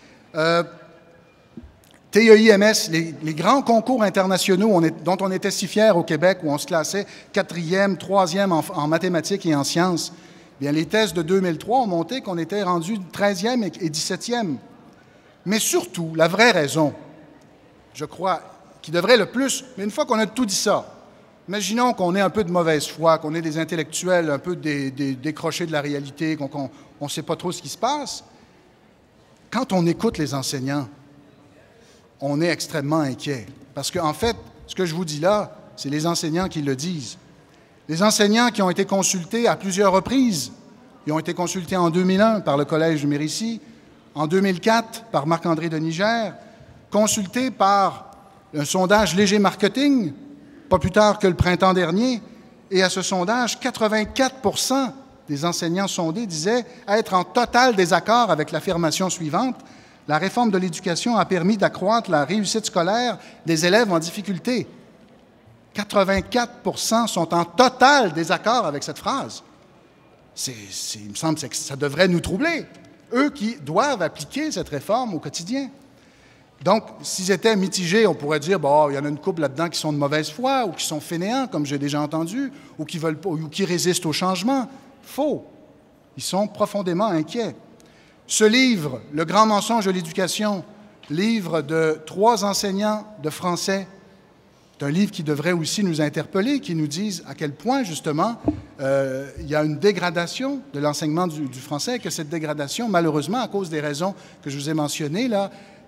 TEIMS, les grands concours internationaux dont on était si fiers au Québec, où on se classait 4e, 3e en mathématiques et en sciences, bien, les tests de 2003 ont montré qu'on était rendu 13e et 17e. Mais surtout, la vraie raison, je crois, qui devrait le plus, mais une fois qu'on a tout dit ça, imaginons qu'on ait un peu de mauvaise foi, qu'on ait des intellectuels un peu décrochés de la réalité, qu'on ne sait pas trop ce qui se passe. Quand on écoute les enseignants, on est extrêmement inquiet. Parce qu'en fait, ce que je vous dis là, c'est les enseignants qui le disent. Les enseignants qui ont été consultés à plusieurs reprises. Ils ont été consultés en 2001 par le Collège du Mérici, en 2004 par Marc-André de Niger, consultés par un sondage Léger Marketing, pas plus tard que le printemps dernier, et à ce sondage, 84 % des enseignants sondés disaient être en total désaccord avec l'affirmation suivante: la réforme de l'éducation a permis d'accroître la réussite scolaire des élèves en difficulté. 84 % sont en total désaccord avec cette phrase. Il me semble que ça devrait nous troubler, eux qui doivent appliquer cette réforme au quotidien. Donc, s'ils étaient mitigés, on pourrait dire, bon, il y en a une couple là-dedans qui sont de mauvaise foi ou qui sont fainéants, comme j'ai déjà entendu, ou qui veulent pas, ou qui résistent au changement. Faux. Ils sont profondément inquiets. Ce livre, Le grand mensonge de l'éducation, livre de 3 enseignants de français, c'est un livre qui devrait aussi nous interpeller, qui nous dise à quel point, justement, il y a une dégradation de l'enseignement du français, et que cette dégradation, malheureusement, à cause des raisons que je vous ai mentionnées, là,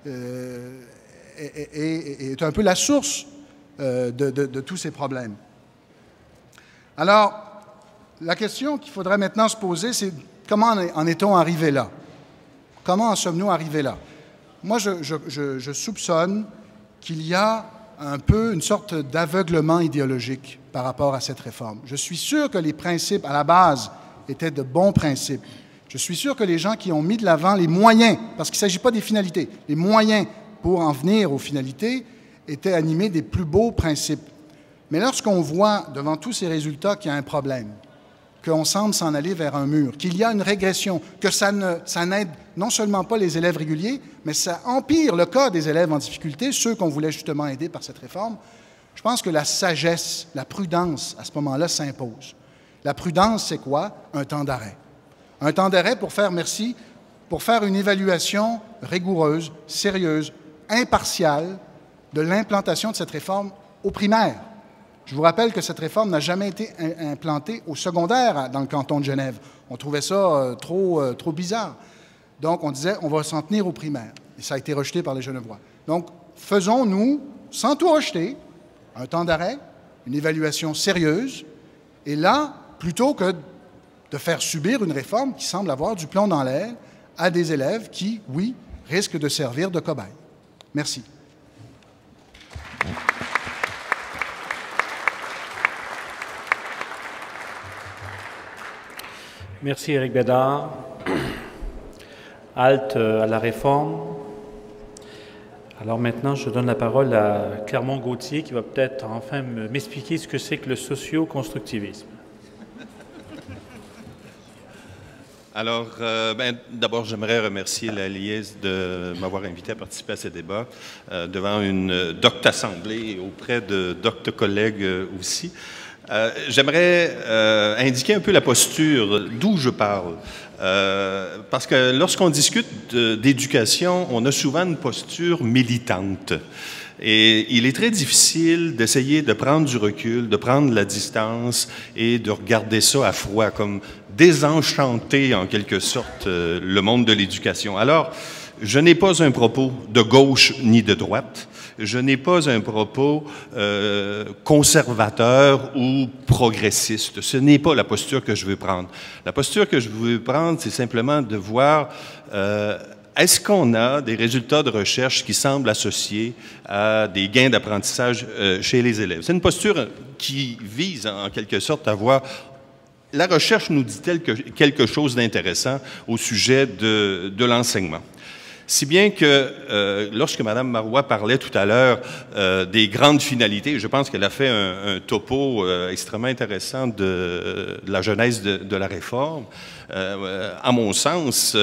est un peu la source de tous ces problèmes. Alors, la question qu'il faudrait maintenant se poser, c'est comment en est-on arrivé là? Comment en sommes-nous arrivés là? Moi, je soupçonne qu'il y a un peu une sorte d'aveuglement idéologique par rapport à cette réforme. Je suis sûr que les principes, à la base, étaient de bons principes. Je suis sûr que les gens qui ont mis de l'avant les moyens, parce qu'il ne s'agit pas des finalités, les moyens pour en venir aux finalités étaient animés des plus beaux principes. Mais lorsqu'on voit devant tous ces résultats qu'il y a un problème, qu'on semble s'en aller vers un mur, qu'il y a une régression, que ça n'aide non seulement pas les élèves réguliers, mais ça empire le cas des élèves en difficulté, ceux qu'on voulait justement aider par cette réforme, je pense que la sagesse, la prudence, à ce moment-là, s'impose. La prudence, c'est quoi? Un temps d'arrêt. Un temps d'arrêt pour faire une évaluation rigoureuse, sérieuse, impartiale de l'implantation de cette réforme au primaire. Je vous rappelle que cette réforme n'a jamais été implantée au secondaire dans le canton de Genève. On trouvait ça trop bizarre. Donc, on disait, on va s'en tenir au primaire. Et ça a été rejeté par les Genevois. Donc, faisons-nous, sans tout rejeter, un temps d'arrêt, une évaluation sérieuse, et là, plutôt que de faire subir une réforme qui semble avoir du plomb dans l'aile à des élèves qui, oui, risquent de servir de cobayes. Merci. Merci, Éric Bédard. Halte à la réforme. Alors maintenant, je donne la parole à Clermont-Gauthier qui va peut-être enfin m'expliquer ce que c'est que le socio-constructivisme. Alors, d'abord, j'aimerais remercier la Liesse de m'avoir invité à participer à ce débat devant une docte assemblée et auprès de doctes collègues aussi. J'aimerais indiquer un peu la posture d'où je parle. Parce que lorsqu'on discute d'éducation, on a souvent une posture militante. Et il est très difficile d'essayer de prendre du recul, de prendre la distance et de regarder ça à froid, comme désenchanter en quelque sorte le monde de l'éducation. Alors, je n'ai pas un propos de gauche ni de droite. Je n'ai pas un propos conservateur ou progressiste. Ce n'est pas la posture que je veux prendre. La posture que je veux prendre, c'est simplement de voir est-ce qu'on a des résultats de recherche qui semblent associés à des gains d'apprentissage chez les élèves. C'est une posture qui vise en quelque sorte à voir la recherche nous dit-elle quelque chose d'intéressant au sujet de l'enseignement. Si bien que lorsque Mme Marois parlait tout à l'heure des grandes finalités, je pense qu'elle a fait un topo extrêmement intéressant de la genèse de la réforme. À mon sens,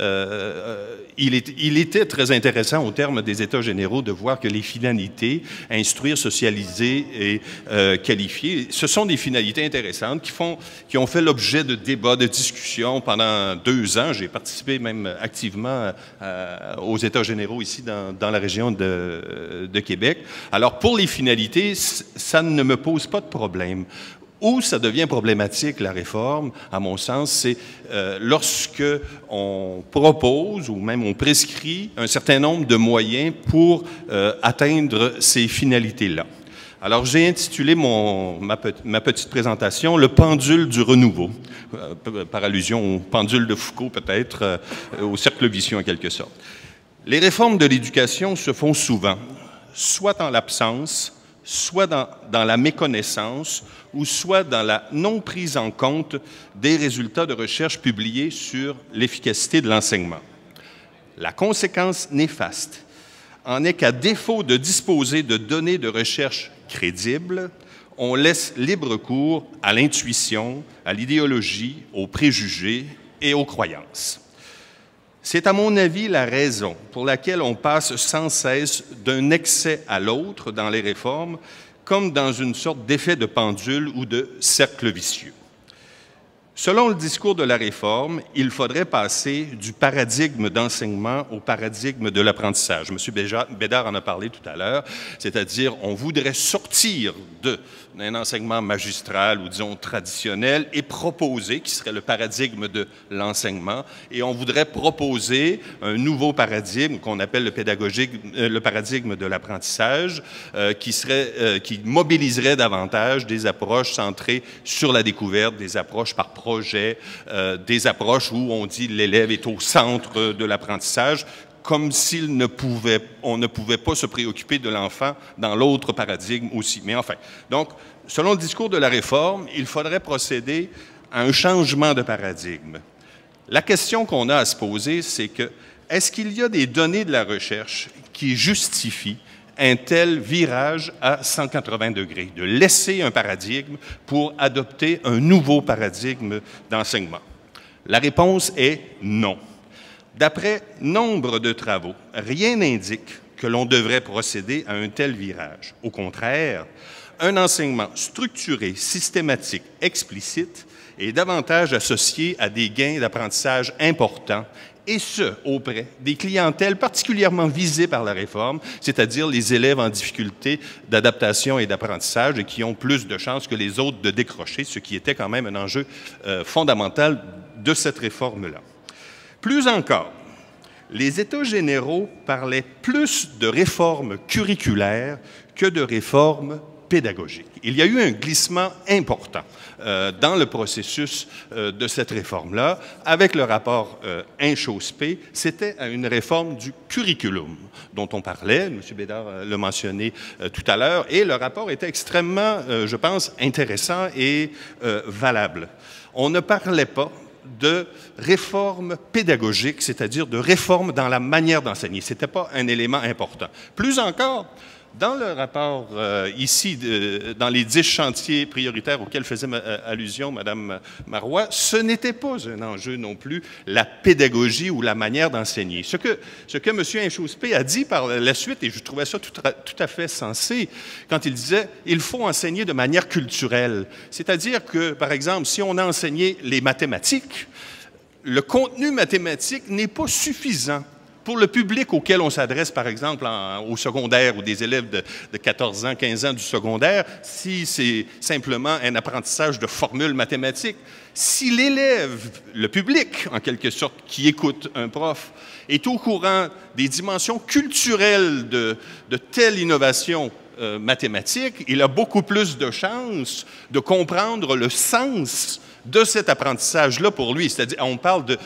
il était très intéressant au terme des États généraux de voir que les finalités, instruire, socialiser et qualifier, ce sont des finalités intéressantes qui ont fait l'objet de débats, de discussions pendant 2 ans. J'ai participé même activement aux États généraux ici dans la région de Québec. Alors, pour les finalités, ça ne me pose pas de problème. Où ça devient problématique, la réforme, à mon sens, c'est lorsque on propose ou même on prescrit un certain nombre de moyens pour atteindre ces finalités-là. Alors, j'ai intitulé ma petite présentation « Le pendule du renouveau », par allusion au pendule de Foucault, peut-être, au cercle vicieux en quelque sorte. Les réformes de l'éducation se font souvent, soit en l'absence, soit dans la méconnaissance, ou soit dans la non prise en compte des résultats de recherche publiés sur l'efficacité de l'enseignement. La conséquence néfaste en est qu'à défaut de disposer de données de recherche crédibles, on laisse libre cours à l'intuition, à l'idéologie, aux préjugés et aux croyances. C'est à mon avis la raison pour laquelle on passe sans cesse d'un excès à l'autre dans les réformes, comme dans une sorte d'effet de pendule ou de cercle vicieux. Selon le discours de la réforme, il faudrait passer du paradigme d'enseignement au paradigme de l'apprentissage. M. Bédard en a parlé tout à l'heure, c'est-à-dire on voudrait sortir d'un enseignement magistral ou disons traditionnel et proposer, qui serait le paradigme de l'enseignement, et on voudrait proposer un nouveau paradigme qu'on appelle le paradigme de l'apprentissage, qui mobiliserait davantage des approches centrées sur la découverte, des approches par projet, des approches où on dit l'élève est au centre de l'apprentissage, comme si on ne pouvait pas se préoccuper de l'enfant dans l'autre paradigme aussi. Mais enfin, donc, selon le discours de la réforme, il faudrait procéder à un changement de paradigme. La question qu'on a à se poser, c'est que est-ce qu'il y a des données de la recherche qui justifient un tel virage à 180 degrés, de laisser un paradigme pour adopter un nouveau paradigme d'enseignement? La réponse est non. D'après nombre de travaux, rien n'indique que l'on devrait procéder à un tel virage. Au contraire, un enseignement structuré, systématique, explicite est davantage associé à des gains d'apprentissage importants, et ce, auprès des clientèles particulièrement visées par la réforme, c'est-à-dire les élèves en difficulté d'adaptation et d'apprentissage et qui ont plus de chances que les autres de décrocher, ce qui était quand même un enjeu fondamental de cette réforme-là. Plus encore, les États généraux parlaient plus de réformes curriculaires que de réformes pédagogiques. Il y a eu un glissement important dans le processus de cette réforme-là. Avec le rapport Inchauspé, c'était une réforme du curriculum dont on parlait. M. Bédard l'a mentionné tout à l'heure. Et le rapport était extrêmement, je pense, intéressant et valable. On ne parlait pas de réforme pédagogique, c'est-à-dire de réforme dans la manière d'enseigner. Ce n'était pas un élément important. Plus encore, dans le rapport ici, dans les 10 chantiers prioritaires auxquels faisait allusion Mme Marois, ce n'était pas un enjeu non plus, la pédagogie ou la manière d'enseigner. Ce que M. Inchauspé a dit par la suite, et je trouvais ça tout à fait sensé, quand il disait « il faut enseigner de manière culturelle ». C'est-à-dire que, par exemple, si on a enseigné les mathématiques, le contenu mathématique n'est pas suffisant pour le public auquel on s'adresse, par exemple, au secondaire ou des élèves de 14 ans, 15 ans du secondaire, si c'est simplement un apprentissage de formules mathématiques. Si l'élève, le public, en quelque sorte, qui écoute un prof, est au courant des dimensions culturelles de telle innovation mathématique, il a beaucoup plus de chances de comprendre le sens de cet apprentissage-là pour lui. C'est-à-dire, on parle de...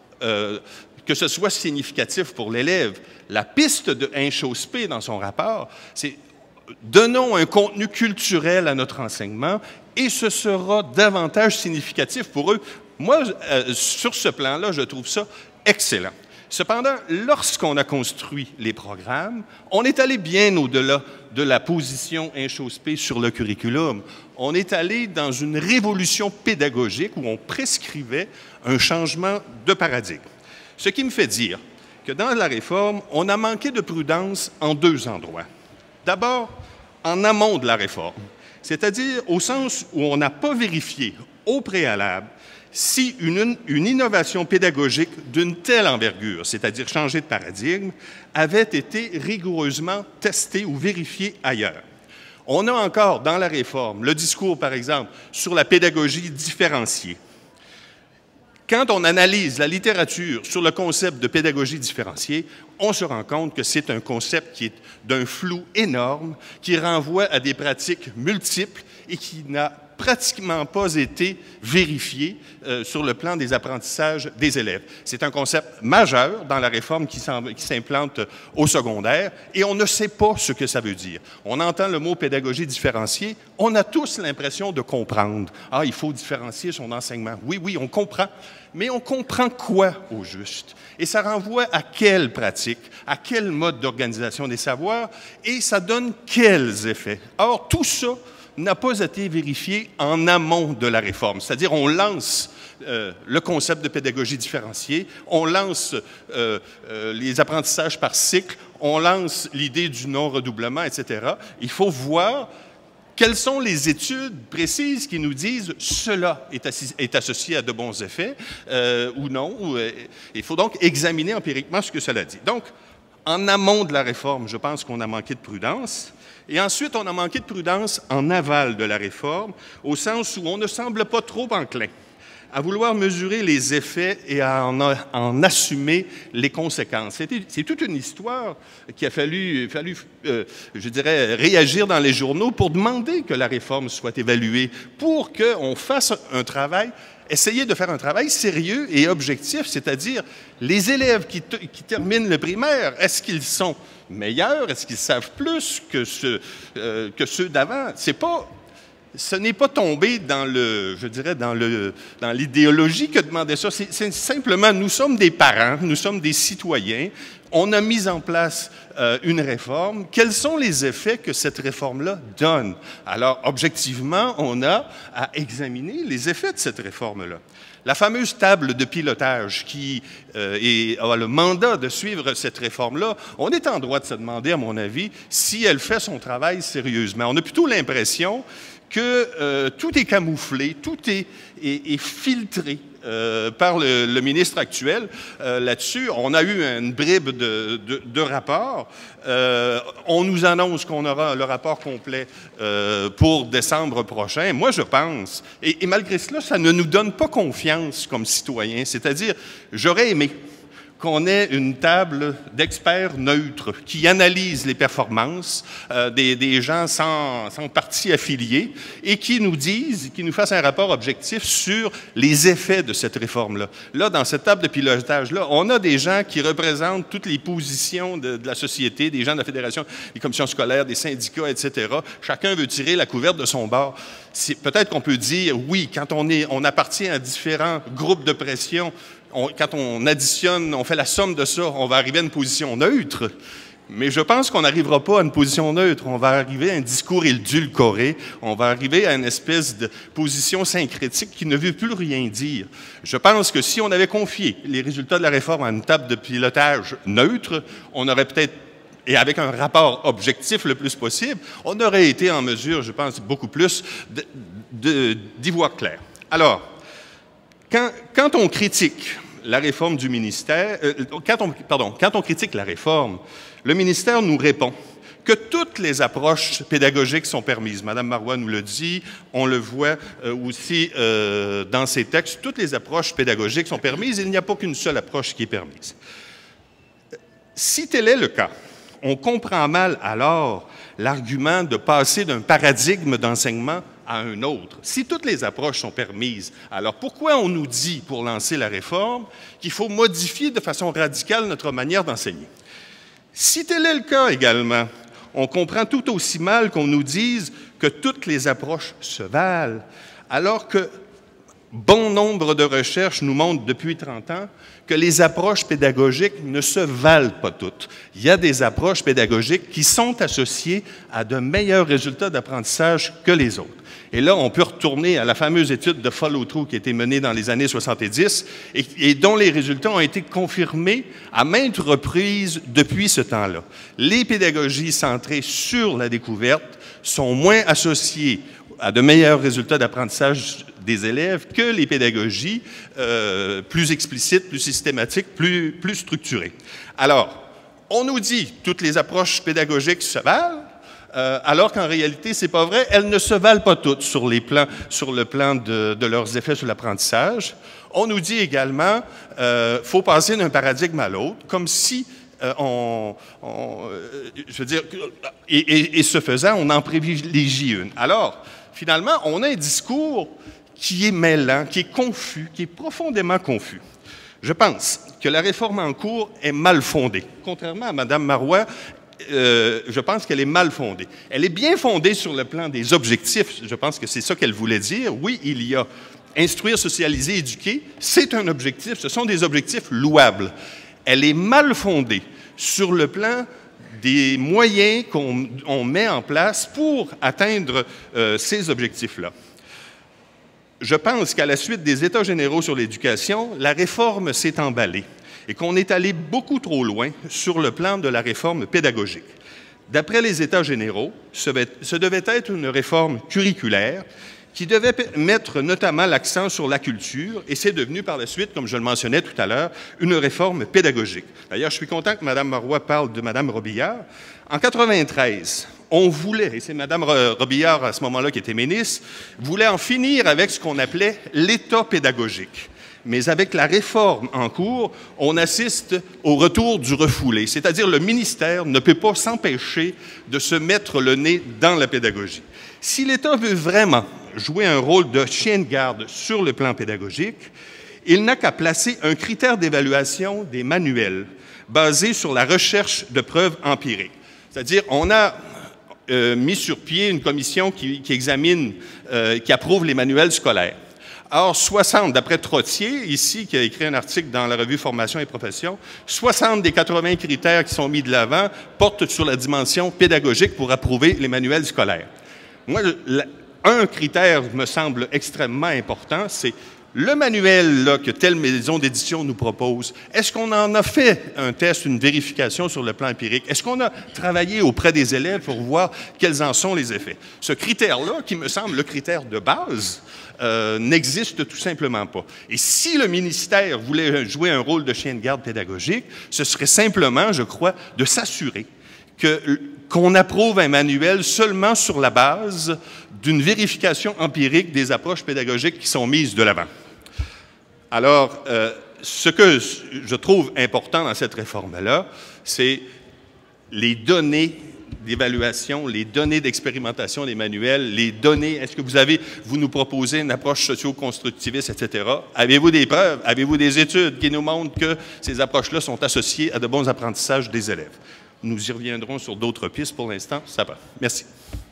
que ce soit significatif pour l'élève. La piste de Inchauspé dans son rapport, c'est donnons un contenu culturel à notre enseignement et ce sera davantage significatif pour eux. Moi, sur ce plan-là, je trouve ça excellent. Cependant, lorsqu'on a construit les programmes, on est allé bien au-delà de la position Inchauspé sur le curriculum. On est allé dans une révolution pédagogique où on prescrivait un changement de paradigme. Ce qui me fait dire que dans la réforme, on a manqué de prudence en 2 endroits. D'abord, en amont de la réforme, c'est-à-dire au sens où on n'a pas vérifié au préalable si une innovation pédagogique d'une telle envergure, c'est-à-dire changer de paradigme, avait été rigoureusement testée ou vérifiée ailleurs. On a encore dans la réforme le discours, par exemple, sur la pédagogie différenciée. Quand on analyse la littérature sur le concept de pédagogie différenciée, on se rend compte que c'est un concept qui est d'un flou énorme, qui renvoie à des pratiques multiples et qui n'a pratiquement pas été vérifié sur le plan des apprentissages des élèves. C'est un concept majeur dans la réforme qui s'implante au secondaire et on ne sait pas ce que ça veut dire. On entend le mot pédagogie différenciée, on a tous l'impression de comprendre. Ah, il faut différencier son enseignement. Oui, oui, on comprend. Mais on comprend quoi au juste? Et ça renvoie à quelle pratique, à quel mode d'organisation des savoirs et ça donne quels effets? Or, tout ça n'a pas été vérifié en amont de la réforme. C'est-à-dire, on lance le concept de pédagogie différenciée, on lance les apprentissages par cycle, on lance l'idée du non-redoublement, etc. Il faut voir quelles sont les études précises qui nous disent cela est associé à de bons effets ou non. Il faut donc examiner empiriquement ce que cela dit. Donc, en amont de la réforme, je pense qu'on a manqué de prudence. Et ensuite, on a manqué de prudence en aval de la réforme, au sens où on ne semble pas trop enclin à vouloir mesurer les effets et à en assumer les conséquences. C'est toute une histoire qui a fallu je dirais, réagir dans les journaux pour demander que la réforme soit évaluée, pour qu'on fasse un travail, essayer de faire un travail sérieux et objectif, c'est-à-dire les élèves qui terminent le primaire, est-ce qu'ils sont meilleurs, est-ce qu'ils savent plus que ceux d'avant? C'est pas ce n'est pas tombé dans je dirais, dans l'idéologie que demandait ça. C'est simplement, nous sommes des parents, nous sommes des citoyens. On a mis en place une réforme. Quels sont les effets que cette réforme-là donne? Alors, objectivement, on a à examiner les effets de cette réforme-là. La fameuse table de pilotage qui a le mandat de suivre cette réforme-là, on est en droit de se demander, à mon avis, si elle fait son travail sérieusement. On a plutôt l'impression que tout est camouflé, tout est filtré par le ministre actuel. Là-dessus, on a eu une bribe de rapport. On nous annonce qu'on aura le rapport complet pour décembre prochain. Moi, je pense, et malgré cela, ça ne nous donne pas confiance comme citoyens. C'est-à-dire, j'aurais aimé qu'on ait une table d'experts neutres qui analysent les performances des gens sans parti affilié et qui nous disent, qui nous fassent un rapport objectif sur les effets de cette réforme-là. Là, dans cette table de pilotage-là, on a des gens qui représentent toutes les positions de la société, des gens de la Fédération, des commissions scolaires, des syndicats, etc. Chacun veut tirer la couverte de son bord. Peut-être qu'on peut dire, oui, quand on appartient à différents groupes de pression, quand on additionne, on fait la somme de ça, on va arriver à une position neutre. Mais je pense qu'on n'arrivera pas à une position neutre. On va arriver à un discours édulcoré. On va arriver à une espèce de position syncrétique qui ne veut plus rien dire. Je pense que si on avait confié les résultats de la réforme à une table de pilotage neutre, on aurait peut-être, et avec un rapport objectif le plus possible, on aurait été en mesure, je pense, beaucoup plus d'y voir clair. Alors, quand on critique la réforme du ministère, quand on critique la réforme, le ministère nous répond que toutes les approches pédagogiques sont permises. Madame Marois nous le dit, on le voit aussi dans ses textes, toutes les approches pédagogiques sont permises, il n'y a pas qu'une seule approche qui est permise. Si tel est le cas, on comprend mal alors l'argument de passer d'un paradigme d'enseignement à un autre. Si toutes les approches sont permises, alors pourquoi on nous dit, pour lancer la réforme, qu'il faut modifier de façon radicale notre manière d'enseigner? Si tel est le cas également, on comprend tout aussi mal qu'on nous dise que toutes les approches se valent, alors que bon nombre de recherches nous montrent depuis 30 ans que les approches pédagogiques ne se valent pas toutes. Il y a des approches pédagogiques qui sont associées à de meilleurs résultats d'apprentissage que les autres. Et là, on peut retourner à la fameuse étude de follow-through qui a été menée dans les années 70 et dont les résultats ont été confirmés à maintes reprises depuis ce temps-là. Les pédagogies centrées sur la découverte sont moins associées à de meilleurs résultats d'apprentissage des élèves que les pédagogies plus explicites, plus systématiques, plus structurées. Alors, on nous dit toutes les approches pédagogiques se valent, alors qu'en réalité, c'est pas vrai. Elles ne se valent pas toutes sur le plan de leurs effets sur l'apprentissage. On nous dit également faut passer d'un paradigme à l'autre, comme si je veux dire, et ce faisant, on en privilégie une. Alors, finalement, on a un discours qui est mêlant, qui est confus, qui est profondément confus. Je pense que la réforme en cours est mal fondée. Contrairement à Mme Marois, je pense qu'elle est mal fondée. Elle est bien fondée sur le plan des objectifs. Je pense que c'est ça qu'elle voulait dire. Oui, il y a instruire, socialiser, éduquer. C'est un objectif. Ce sont des objectifs louables. Elle est mal fondée sur le plan des moyens qu'on met en place pour atteindre ces objectifs-là. Je pense qu'à la suite des États généraux sur l'éducation, la réforme s'est emballée et qu'on est allé beaucoup trop loin sur le plan de la réforme pédagogique. D'après les États généraux, ce devait être une réforme curriculaire qui devait mettre notamment l'accent sur la culture, et c'est devenu par la suite, comme je le mentionnais tout à l'heure, une réforme pédagogique. D'ailleurs, je suis content que Mme Marois parle de Mme Robillard. En 1993, on voulait, et c'est Mme Robillard à ce moment-là qui était ministre, voulait en finir avec ce qu'on appelait l'État pédagogique. Mais avec la réforme en cours, on assiste au retour du refoulé, c'est-à-dire le ministère ne peut pas s'empêcher de se mettre le nez dans la pédagogie. Si l'État veut vraiment jouer un rôle de chien de garde sur le plan pédagogique, il n'a qu'à placer un critère d'évaluation des manuels basé sur la recherche de preuves empiriques. C'est-à-dire, mis sur pied une commission qui examine, qui approuve les manuels scolaires. Or, 60, d'après Trottier, ici, qui a écrit un article dans la revue Formation et Profession, 60 des 80 critères qui sont mis de l'avant portent sur la dimension pédagogique pour approuver les manuels scolaires. Moi, un critère me semble extrêmement important, c'est le manuel là, que telle maison d'édition nous propose. Est-ce qu'on en a fait un test, une vérification sur le plan empirique? Est-ce qu'on a travaillé auprès des élèves pour voir quels en sont les effets? Ce critère-là, qui me semble le critère de base, n'existe tout simplement pas. Et si le ministère voulait jouer un rôle de chien de garde pédagogique, ce serait simplement, je crois, de s'assurer qu'on approuve un manuel seulement sur la base d'une vérification empirique des approches pédagogiques qui sont mises de l'avant. Alors, ce que je trouve important dans cette réforme-là, c'est les données d'évaluation, les données d'expérimentation des manuels, les données, est-ce que vous nous proposez une approche socio-constructiviste, etc. Avez-vous des preuves, avez-vous des études qui nous montrent que ces approches-là sont associées à de bons apprentissages des élèves? Nous y reviendrons sur d'autres pistes. Pour l'instant, ça va. Merci.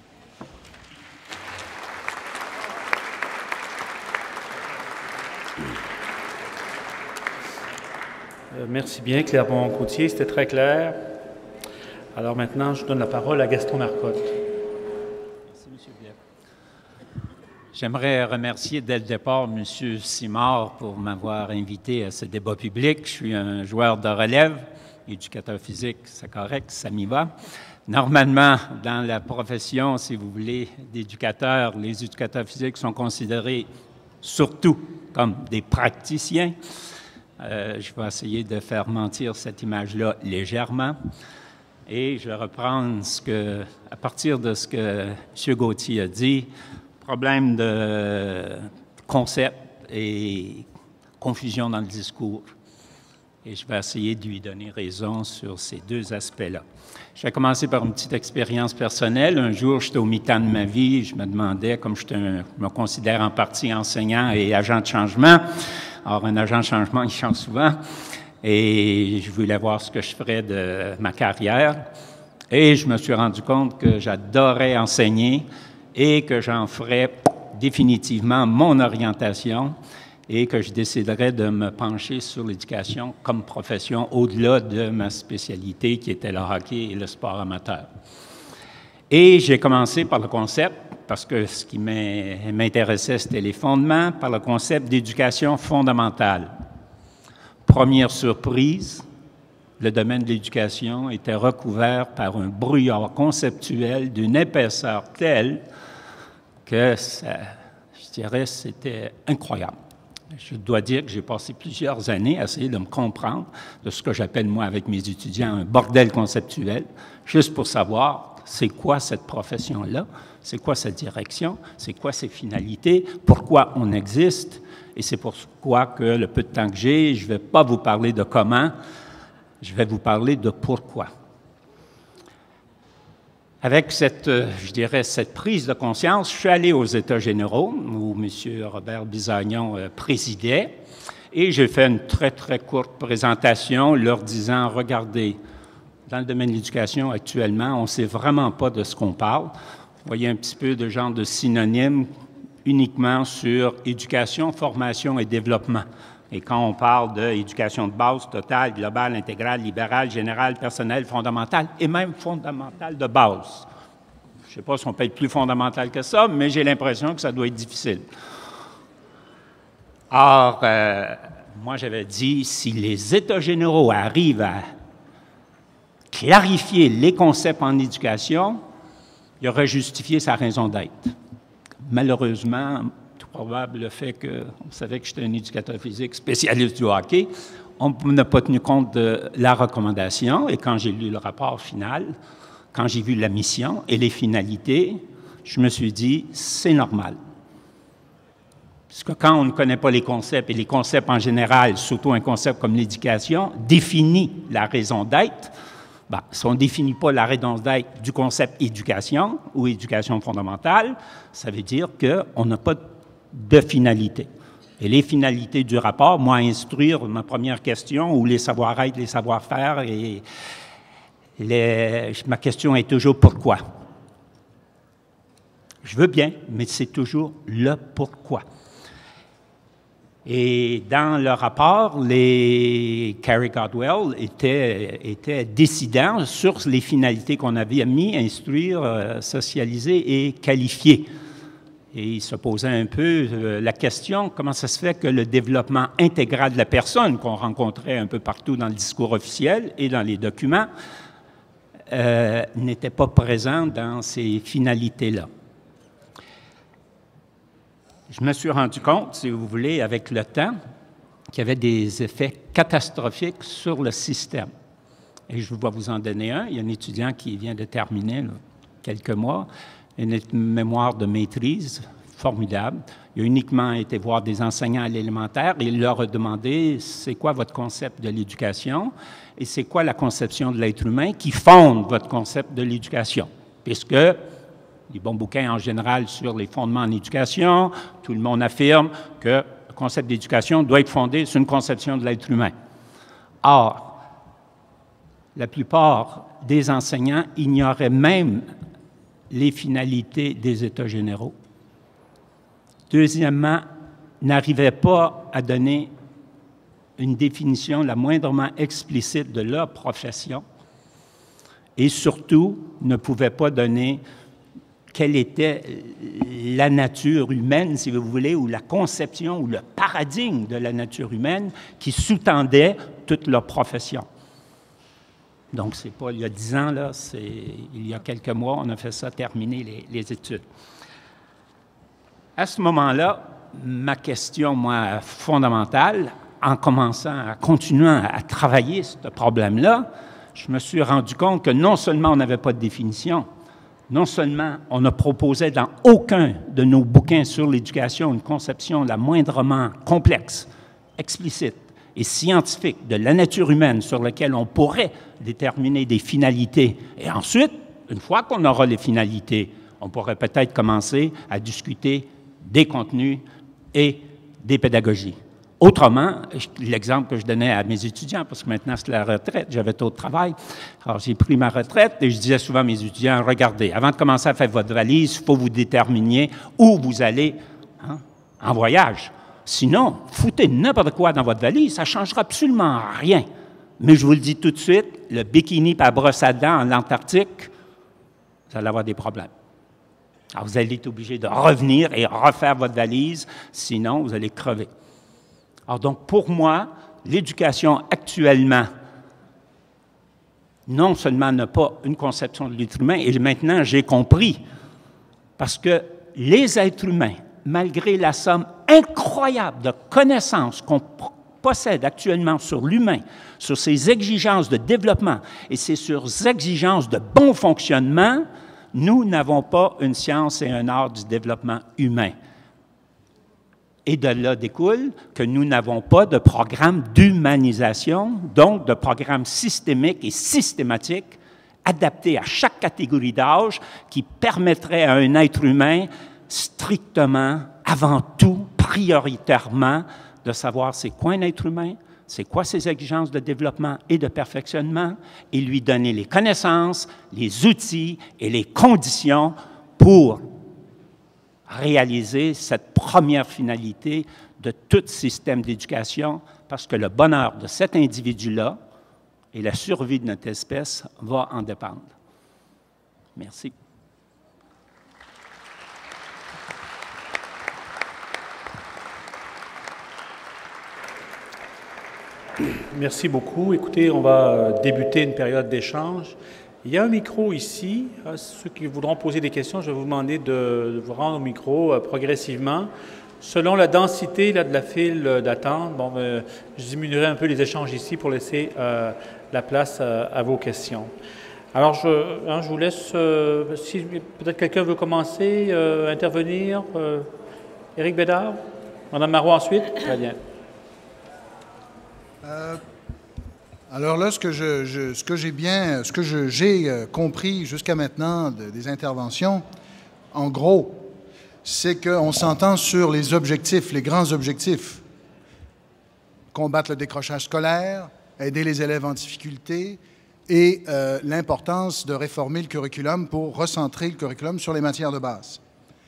Merci bien, Clermont-Gauthier, c'était très clair. Alors maintenant, je donne la parole à Gaston Marcotte. Merci, M. Biel. J'aimerais remercier dès le départ M. Simard pour m'avoir invité à ce débat public. Je suis un joueur de relève, éducateur physique, c'est correct, ça m'y va. Normalement, dans la profession, si vous voulez, d'éducateurs, les éducateurs physiques sont considérés surtout comme des praticiens. Je vais essayer de faire mentir cette image-là légèrement. Et je vais reprendre à partir de ce que M. Gauthier a dit, problème de concept et confusion dans le discours. Et je vais essayer de lui donner raison sur ces deux aspects-là. Je vais commencer par une petite expérience personnelle. Un jour, j'étais au mi-temps de ma vie, je me demandais, comme je me considère en partie enseignant et agent de changement, alors un agent de changement, il change souvent, et je voulais voir ce que je ferais de ma carrière. Et je me suis rendu compte que j'adorais enseigner et que j'en ferais définitivement mon orientation et que je déciderais de me pencher sur l'éducation comme profession au-delà de ma spécialité qui était le hockey et le sport amateur. Et j'ai commencé par le concept, parce que ce qui m'intéressait, c'était les fondements, par le concept d'éducation fondamentale. Première surprise, le domaine de l'éducation était recouvert par un brouillard conceptuel d'une épaisseur telle que, je dirais, c'était incroyable. Je dois dire que j'ai passé plusieurs années à essayer de me comprendre de ce que j'appelle, moi, avec mes étudiants, un bordel conceptuel, juste pour savoir c'est quoi cette profession-là, c'est quoi cette direction, c'est quoi ses finalités, pourquoi on existe. Et c'est pourquoi que le peu de temps que j'ai, je ne vais pas vous parler de comment, je vais vous parler de pourquoi. Avec cette, je dirais, cette prise de conscience, je suis allé aux États généraux, où M. Robert Bisagnon présidait, et j'ai fait une très, très courte présentation leur disant, regardez, dans le domaine de l'éducation actuellement, on ne sait vraiment pas de ce qu'on parle. Vous voyez un petit peu de genre de synonyme uniquement sur éducation, formation et développement. Et quand on parle d'éducation de base, totale, globale, intégrale, libérale, générale, personnelle, fondamentale, et même fondamentale de base. Je ne sais pas si on peut être plus fondamental que ça, mais j'ai l'impression que ça doit être difficile. Or, moi j'avais dit, si les États généraux arrivent à clarifier les concepts en éducation, il aurait justifié sa raison d'être. Malheureusement, probable le fait qu'on savait que j'étais un éducateur physique spécialiste du hockey. On n'a pas tenu compte de la recommandation et quand j'ai lu le rapport final, quand j'ai vu la mission et les finalités, je me suis dit, c'est normal. Parce que quand on ne connaît pas les concepts, et les concepts en général, surtout un concept comme l'éducation, définit la raison d'être, ben, si on ne définit pas la raison d'être du concept éducation ou éducation fondamentale, ça veut dire qu'on n'a pas de finalité. Et les finalités du rapport, moi, instruire ma première question, ou les savoir-être, les savoir-faire, et ma question est toujours pourquoi? Je veux bien, mais c'est toujours le pourquoi. Et dans le rapport, Carrie Caldwell était décident sur les finalités qu'on avait mis, instruire, socialiser et qualifier. Et il se posait un peu la question, comment ça se fait que le développement intégral de la personne, qu'on rencontrait un peu partout dans le discours officiel et dans les documents, n'était pas présent dans ces finalités-là. Je me suis rendu compte, si vous voulez, avec le temps, qu'il y avait des effets catastrophiques sur le système. Et je vais vous en donner un. Il y a un étudiant qui vient de terminer, là, quelques mois, une mémoire de maîtrise formidable. Il a uniquement été voir des enseignants à l'élémentaire et il leur a demandé « c'est quoi votre concept de l'éducation et c'est quoi la conception de l'être humain qui fonde votre concept de l'éducation? » Puisque les bons bouquins en général sur les fondements en éducation, tout le monde affirme que le concept d'éducation doit être fondé sur une conception de l'être humain. Or, la plupart des enseignants ignoraient même les finalités des États généraux. Deuxièmement, n'arrivaient pas à donner une définition la moindrement explicite de leur profession et surtout ne pouvaient pas donner quelle était la nature humaine, si vous voulez, ou la conception ou le paradigme de la nature humaine qui sous-tendait toute leur profession. Donc, c'est pas il y a 10 ans, là, c'est il y a quelques mois, on a fait ça, terminer les études. À ce moment-là, ma question, moi, fondamentale, en continuant à travailler ce problème-là, je me suis rendu compte que non seulement on n'avait pas de définition, non seulement on ne proposait dans aucun de nos bouquins sur l'éducation une conception la moindrement complexe, explicite et scientifique de la nature humaine sur laquelle on pourrait déterminer des finalités. Et ensuite, une fois qu'on aura les finalités, on pourrait peut-être commencer à discuter des contenus et des pédagogies. Autrement, l'exemple que je donnais à mes étudiants, parce que maintenant c'est la retraite, j'avais trop de travail, alors j'ai pris ma retraite et je disais souvent à mes étudiants, regardez, avant de commencer à faire votre valise, il faut vous déterminer où vous allez en voyage. Sinon, foutez n'importe quoi dans votre valise, ça ne changera absolument rien. Mais je vous le dis tout de suite, le bikini par brosse à dents en Antarctique, vous allez avoir des problèmes. Alors vous allez être obligé de revenir et refaire votre valise, sinon vous allez crever. Alors donc, pour moi, l'éducation actuellement, non seulement n'a pas une conception de l'être humain, et maintenant j'ai compris, parce que les êtres humains, malgré la somme incroyable de connaissances qu'on possède actuellement sur l'humain, sur ses exigences de développement et ses exigences de bon fonctionnement, nous n'avons pas une science et un art du développement humain. Et de là découle que nous n'avons pas de programme d'humanisation, donc de programme systémique et systématique adapté à chaque catégorie d'âge qui permettrait à un être humain strictement, avant tout, prioritairement, de savoir c'est quoi un être humain, c'est quoi ses exigences de développement et de perfectionnement, et lui donner les connaissances, les outils et les conditions pour réaliser cette première finalité de tout système d'éducation, parce que le bonheur de cet individu-là et la survie de notre espèce va en dépendre. Merci. Merci beaucoup. Écoutez, on va débuter une période d'échange. Il y a un micro ici. Ceux qui voudront poser des questions, je vais vous demander de vous rendre au micro progressivement. Selon la densité de la file d'attente, je diminuerai un peu les échanges ici pour laisser la place à vos questions. Alors, je vous laisse, si peut-être quelqu'un veut commencer, intervenir. Éric Bédard? Madame Marot ensuite? Très bien. Alors là, ce que j'ai compris jusqu'à maintenant des interventions, en gros, c'est qu'on s'entend sur les objectifs, les grands objectifs. Combattre le décrochage scolaire, aider les élèves en difficulté et l'importance de réformer le curriculum pour recentrer le curriculum sur les matières de base.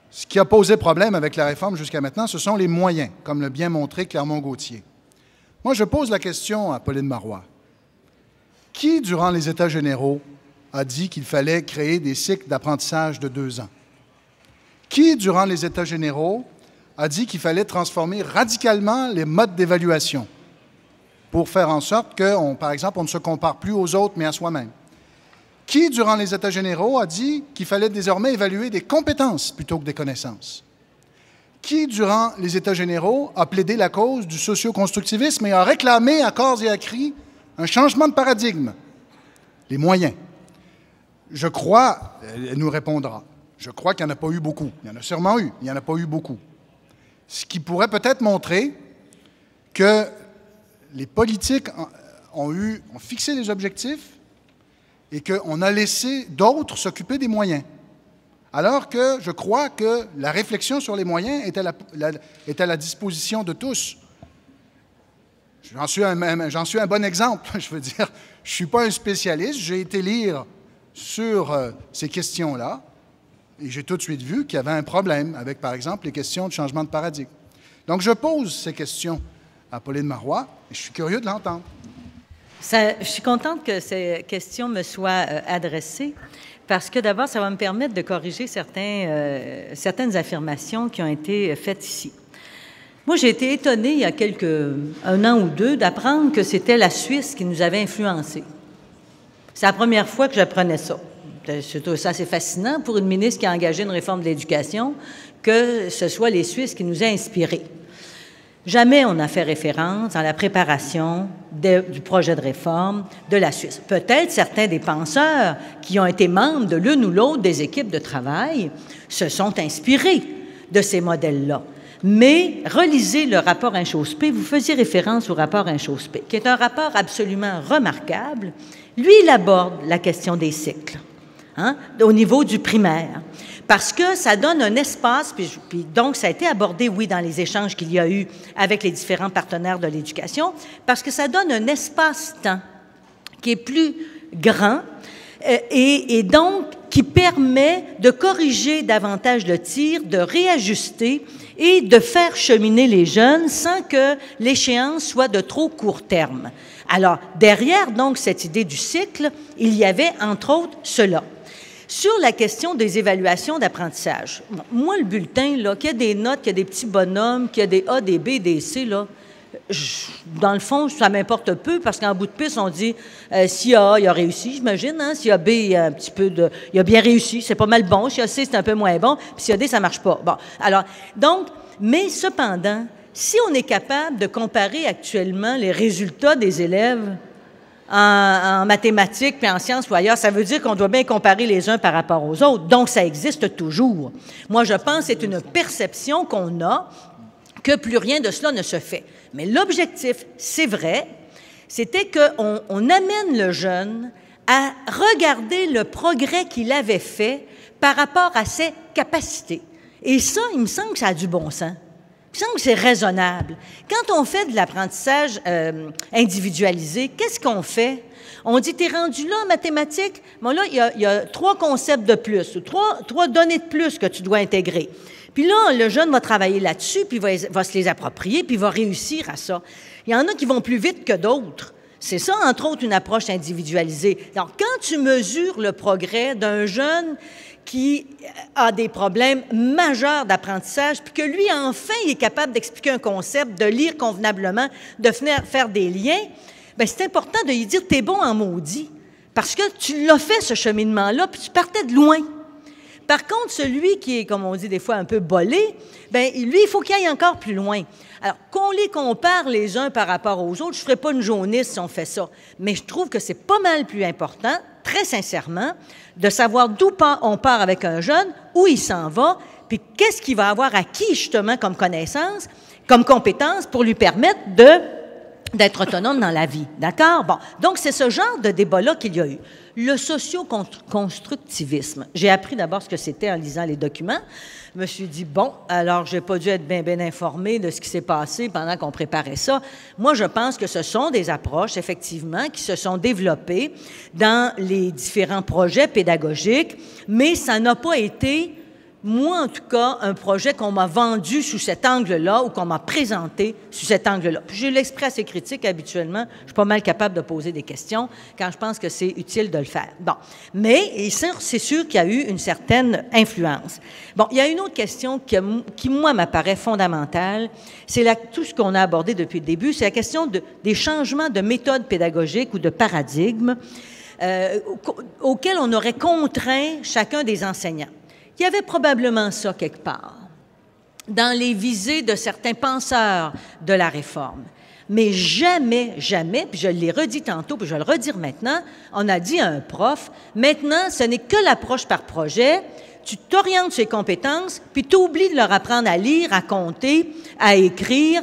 Ce qui a posé problème avec la réforme jusqu'à maintenant, ce sont les moyens, comme l'a bien montré Clermont-Gauthier. Moi, je pose la question à Pauline Marois. Qui, durant les États généraux, a dit qu'il fallait créer des cycles d'apprentissage de 2 ans? Qui, durant les États généraux, a dit qu'il fallait transformer radicalement les modes d'évaluation pour faire en sorte que, par exemple, on ne se compare plus aux autres, mais à soi-même? Qui, durant les États généraux, a dit qu'il fallait désormais évaluer des compétences plutôt que des connaissances? Qui, durant les États généraux, a plaidé la cause du socio-constructivisme et a réclamé à corps et à cri un changement de paradigme? Les moyens. Je crois, elle nous répondra, je crois qu'il n'y en a pas eu beaucoup. Il y en a sûrement eu, il n'y en a pas eu beaucoup. Ce qui pourrait peut-être montrer que les politiques ont fixé les objectifs et qu'on a laissé d'autres s'occuper des moyens. Alors que je crois que la réflexion sur les moyens est à la disposition de tous. J'en suis un bon exemple. Je veux dire, je ne suis pas un spécialiste. J'ai été lire sur ces questions-là et j'ai tout de suite vu qu'il y avait un problème avec, par exemple, les questions de changement de paradigme. Donc, je pose ces questions à Pauline Marois et je suis curieux de l'entendre. Je suis contente que ces questions me soient adressées parce que d'abord, ça va me permettre de corriger certaines affirmations qui ont été faites ici. Moi, j'ai été étonnée il y a un an ou deux d'apprendre que c'était la Suisse qui nous avait influencés. C'est la première fois que j'apprenais ça. Je trouve ça assez fascinant pour une ministre qui a engagé une réforme de l'éducation que ce soit les Suisses qui nous aient inspirés. Jamais on n'a fait référence dans la préparation du projet de réforme de la Suisse. Peut-être certains des penseurs qui ont été membres de l'une ou l'autre des équipes de travail se sont inspirés de ces modèles-là. Mais relisez le rapport Inchauspé, vous faisiez référence au rapport Inchauspé, qui est un rapport absolument remarquable. Lui, il aborde la question des cycles, au niveau du primaire. Parce que ça donne un espace, puis donc ça a été abordé, oui, dans les échanges qu'il y a eu avec les différents partenaires de l'éducation, parce que ça donne un espace-temps qui est plus grand et donc qui permet de corriger davantage le tir, de réajuster et de faire cheminer les jeunes sans que l'échéance soit de trop court terme. Alors, derrière donc cette idée du cycle, il y avait entre autres cela. Sur la question des évaluations d'apprentissage, moi, le bulletin, là, qu'il y a des notes, qu'il y a des petits bonhommes, qu'il y a des A, des B, des C, là, dans le fond, ça m'importe peu parce qu'en bout de piste, on dit si A, il a réussi, j'imagine, s'il y a B, il y a un petit peu il a bien réussi, c'est pas mal bon, s'il y a C, c'est un peu moins bon, puis s'il y a D, ça marche pas. Bon, alors, donc, mais cependant, si on est capable de comparer actuellement les résultats des élèves en mathématiques puis en sciences ou ailleurs, ça veut dire qu'on doit bien comparer les uns par rapport aux autres. Donc, ça existe toujours. Moi, je pense que c'est une perception qu'on a que plus rien de cela ne se fait. Mais l'objectif, c'est vrai, c'était qu'on amène le jeune à regarder le progrès qu'il avait fait par rapport à ses capacités. Et ça, il me semble que ça a du bon sens. Il me semble que c'est raisonnable. Quand on fait de l'apprentissage individualisé, qu'est-ce qu'on fait? On dit, t'es rendu là en mathématiques? Bon, là, il y a 3 concepts de plus, ou 3 données de plus que tu dois intégrer. Puis là, le jeune va travailler là-dessus, puis va se les approprier, puis va réussir à ça. Il y en a qui vont plus vite que d'autres. C'est ça, entre autres, une approche individualisée. Donc, quand tu mesures le progrès d'un jeune qui a des problèmes majeurs d'apprentissage, puis que lui, enfin, il est capable d'expliquer un concept, de lire convenablement, de faire des liens, bien, c'est important de lui dire « t'es bon en maudit », parce que tu l'as fait, ce cheminement-là, puis tu partais de loin. Par contre, celui qui est, comme on dit des fois, un peu bolé, bien, lui, il faut qu'il aille encore plus loin. Alors, qu'on les compare les uns par rapport aux autres, je ne ferai pas une jaunisse si on fait ça, mais je trouve que c'est pas mal plus important, très sincèrement, de savoir d'où on part avec un jeune, où il s'en va, puis qu'est-ce qu'il va avoir acquis, justement, comme connaissance, comme compétence, pour lui permettre d'être autonome dans la vie. D'accord? Bon, donc c'est ce genre de débat-là qu'il y a eu. Le socio-constructivisme. J'ai appris d'abord ce que c'était en lisant les documents. Je me suis dit, bon, alors j'ai pas dû être bien informée de ce qui s'est passé pendant qu'on préparait ça. Moi, je pense que ce sont des approches, effectivement, qui se sont développées dans les différents projets pédagogiques, mais ça n'a pas été moi, en tout cas, un projet qu'on m'a vendu sous cet angle-là ou qu'on m'a présenté sous cet angle-là. Puis je l'exprime assez critique habituellement. Je suis pas mal capable de poser des questions quand je pense que c'est utile de le faire. Bon. Mais c'est sûr qu'il y a eu une certaine influence. Bon, il y a une autre question qui moi, m'apparaît fondamentale. C'est tout ce qu'on a abordé depuis le début. C'est la question des changements de méthode pédagogique ou de paradigme auxquels on aurait contraint chacun des enseignants. Il y avait probablement ça quelque part, dans les visées de certains penseurs de la réforme. Mais jamais, jamais, puis je l'ai redit tantôt, puis je vais le redire maintenant, on a dit à un prof, maintenant, ce n'est que l'approche par projet, tu t'orientes sur les compétences, puis tu oublies de leur apprendre à lire, à compter, à écrire,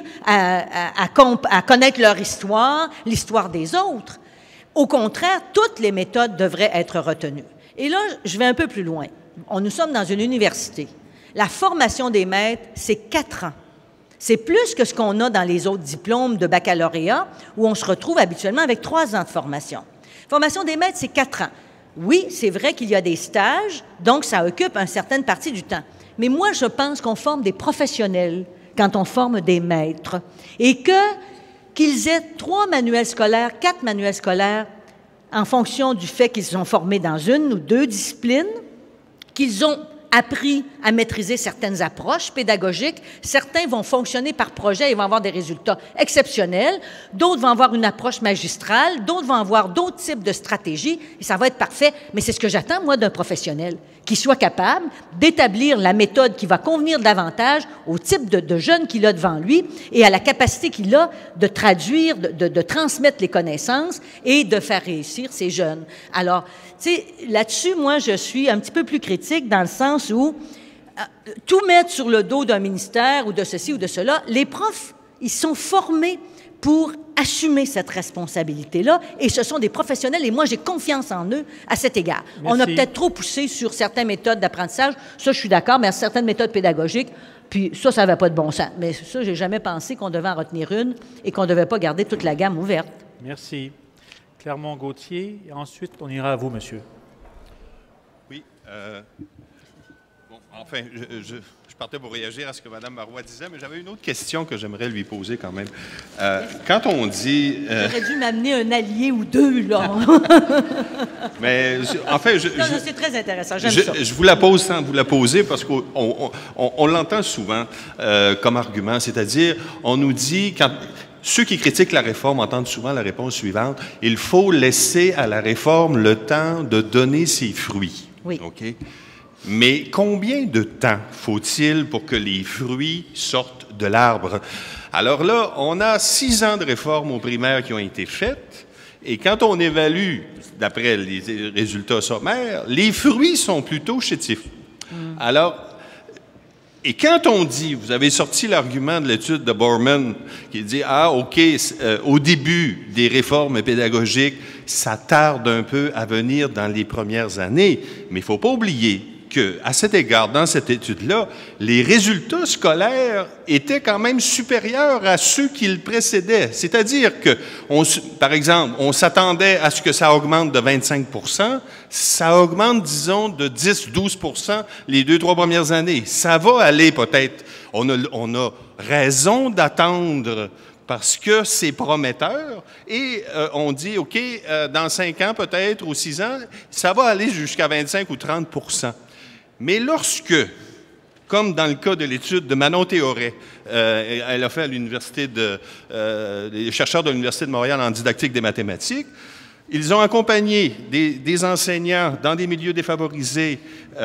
à connaître leur histoire, l'histoire des autres. Au contraire, toutes les méthodes devraient être retenues. Et là, je vais un peu plus loin. Nous sommes dans une université. La formation des maîtres, c'est 4 ans. C'est plus que ce qu'on a dans les autres diplômes de baccalauréat, où on se retrouve habituellement avec 3 ans de formation. Formation des maîtres, c'est 4 ans. Oui, c'est vrai qu'il y a des stages, donc ça occupe une certaine partie du temps. Mais moi, je pense qu'on forme des professionnels quand on forme des maîtres. Et qu'ils aient 3 manuels scolaires, 4 manuels scolaires, en fonction du fait qu'ils sont formés dans 1 ou 2 disciplines, qu'ils ont appris à maîtriser certaines approches pédagogiques. Certains vont fonctionner par projet et vont avoir des résultats exceptionnels. D'autres vont avoir une approche magistrale. D'autres vont avoir d'autres types de stratégies. Et ça va être parfait. Mais c'est ce que j'attends, moi, d'un professionnel, qui soit capable d'établir la méthode qui va convenir davantage au type de jeune qu'il a devant lui et à la capacité qu'il a de traduire, de transmettre les connaissances et de faire réussir ces jeunes. Alors, tu sais, là-dessus, moi, je suis un petit peu plus critique dans le sens où tout mettre sur le dos d'un ministère ou de ceci ou de cela, les profs, ils sont formés pour assumer cette responsabilité-là, et ce sont des professionnels, et moi, j'ai confiance en eux à cet égard. Merci. On a peut-être trop poussé sur certaines méthodes d'apprentissage, ça, je suis d'accord, mais à certaines méthodes pédagogiques, puis ça n'avait pas de bon sens. Mais ça, j'ai jamais pensé qu'on devait en retenir une et qu'on ne devait pas garder toute la gamme ouverte. Merci. Clermont-Gauthier, et ensuite, on ira à vous, monsieur. Oui. Bon, enfin, je partais pour réagir à ce que Mme Marois disait, mais j'avais une autre question que j'aimerais lui poser quand même. Quand on dit... J'aurais dû m'amener un allié ou 2, là. Mais, en fait... c'est très intéressant, j'aime ça. Je vous la pose sans vous la poser parce qu'on l'entend souvent comme argument, c'est-à-dire, on nous dit... Ceux qui critiquent la réforme entendent souvent la réponse suivante: il faut laisser à la réforme le temps de donner ses fruits. Oui. OK? Mais combien de temps faut-il pour que les fruits sortent de l'arbre? Alors là, on a 6 ans de réforme au primaire qui ont été faites, et quand on évalue, d'après les résultats sommaires, les fruits sont plutôt chétifs. Alors, et quand on dit, vous avez sorti l'argument de l'étude de Borman qui dit, OK, au début des réformes pédagogiques, ça tarde un peu à venir dans les premières années, mais il ne faut pas oublier qu'à cet égard, dans cette étude-là, les résultats scolaires étaient quand même supérieurs à ceux qui le précédaient. C'est-à-dire que, par exemple, on s'attendait à ce que ça augmente de 25 %, ça augmente, disons, de 10-12 % les 2-3 premières années. Ça va aller peut-être. On a raison d'attendre parce que c'est prometteur, et on dit, OK, dans 5 ans peut-être, ou 6 ans, ça va aller jusqu'à 25 ou 30 %. Mais lorsque, comme dans le cas de l'étude de Manon Théoret, elle a fait à l'université les chercheurs de l'Université de Montréal en didactique des mathématiques, ils ont accompagné des enseignants dans des milieux défavorisés,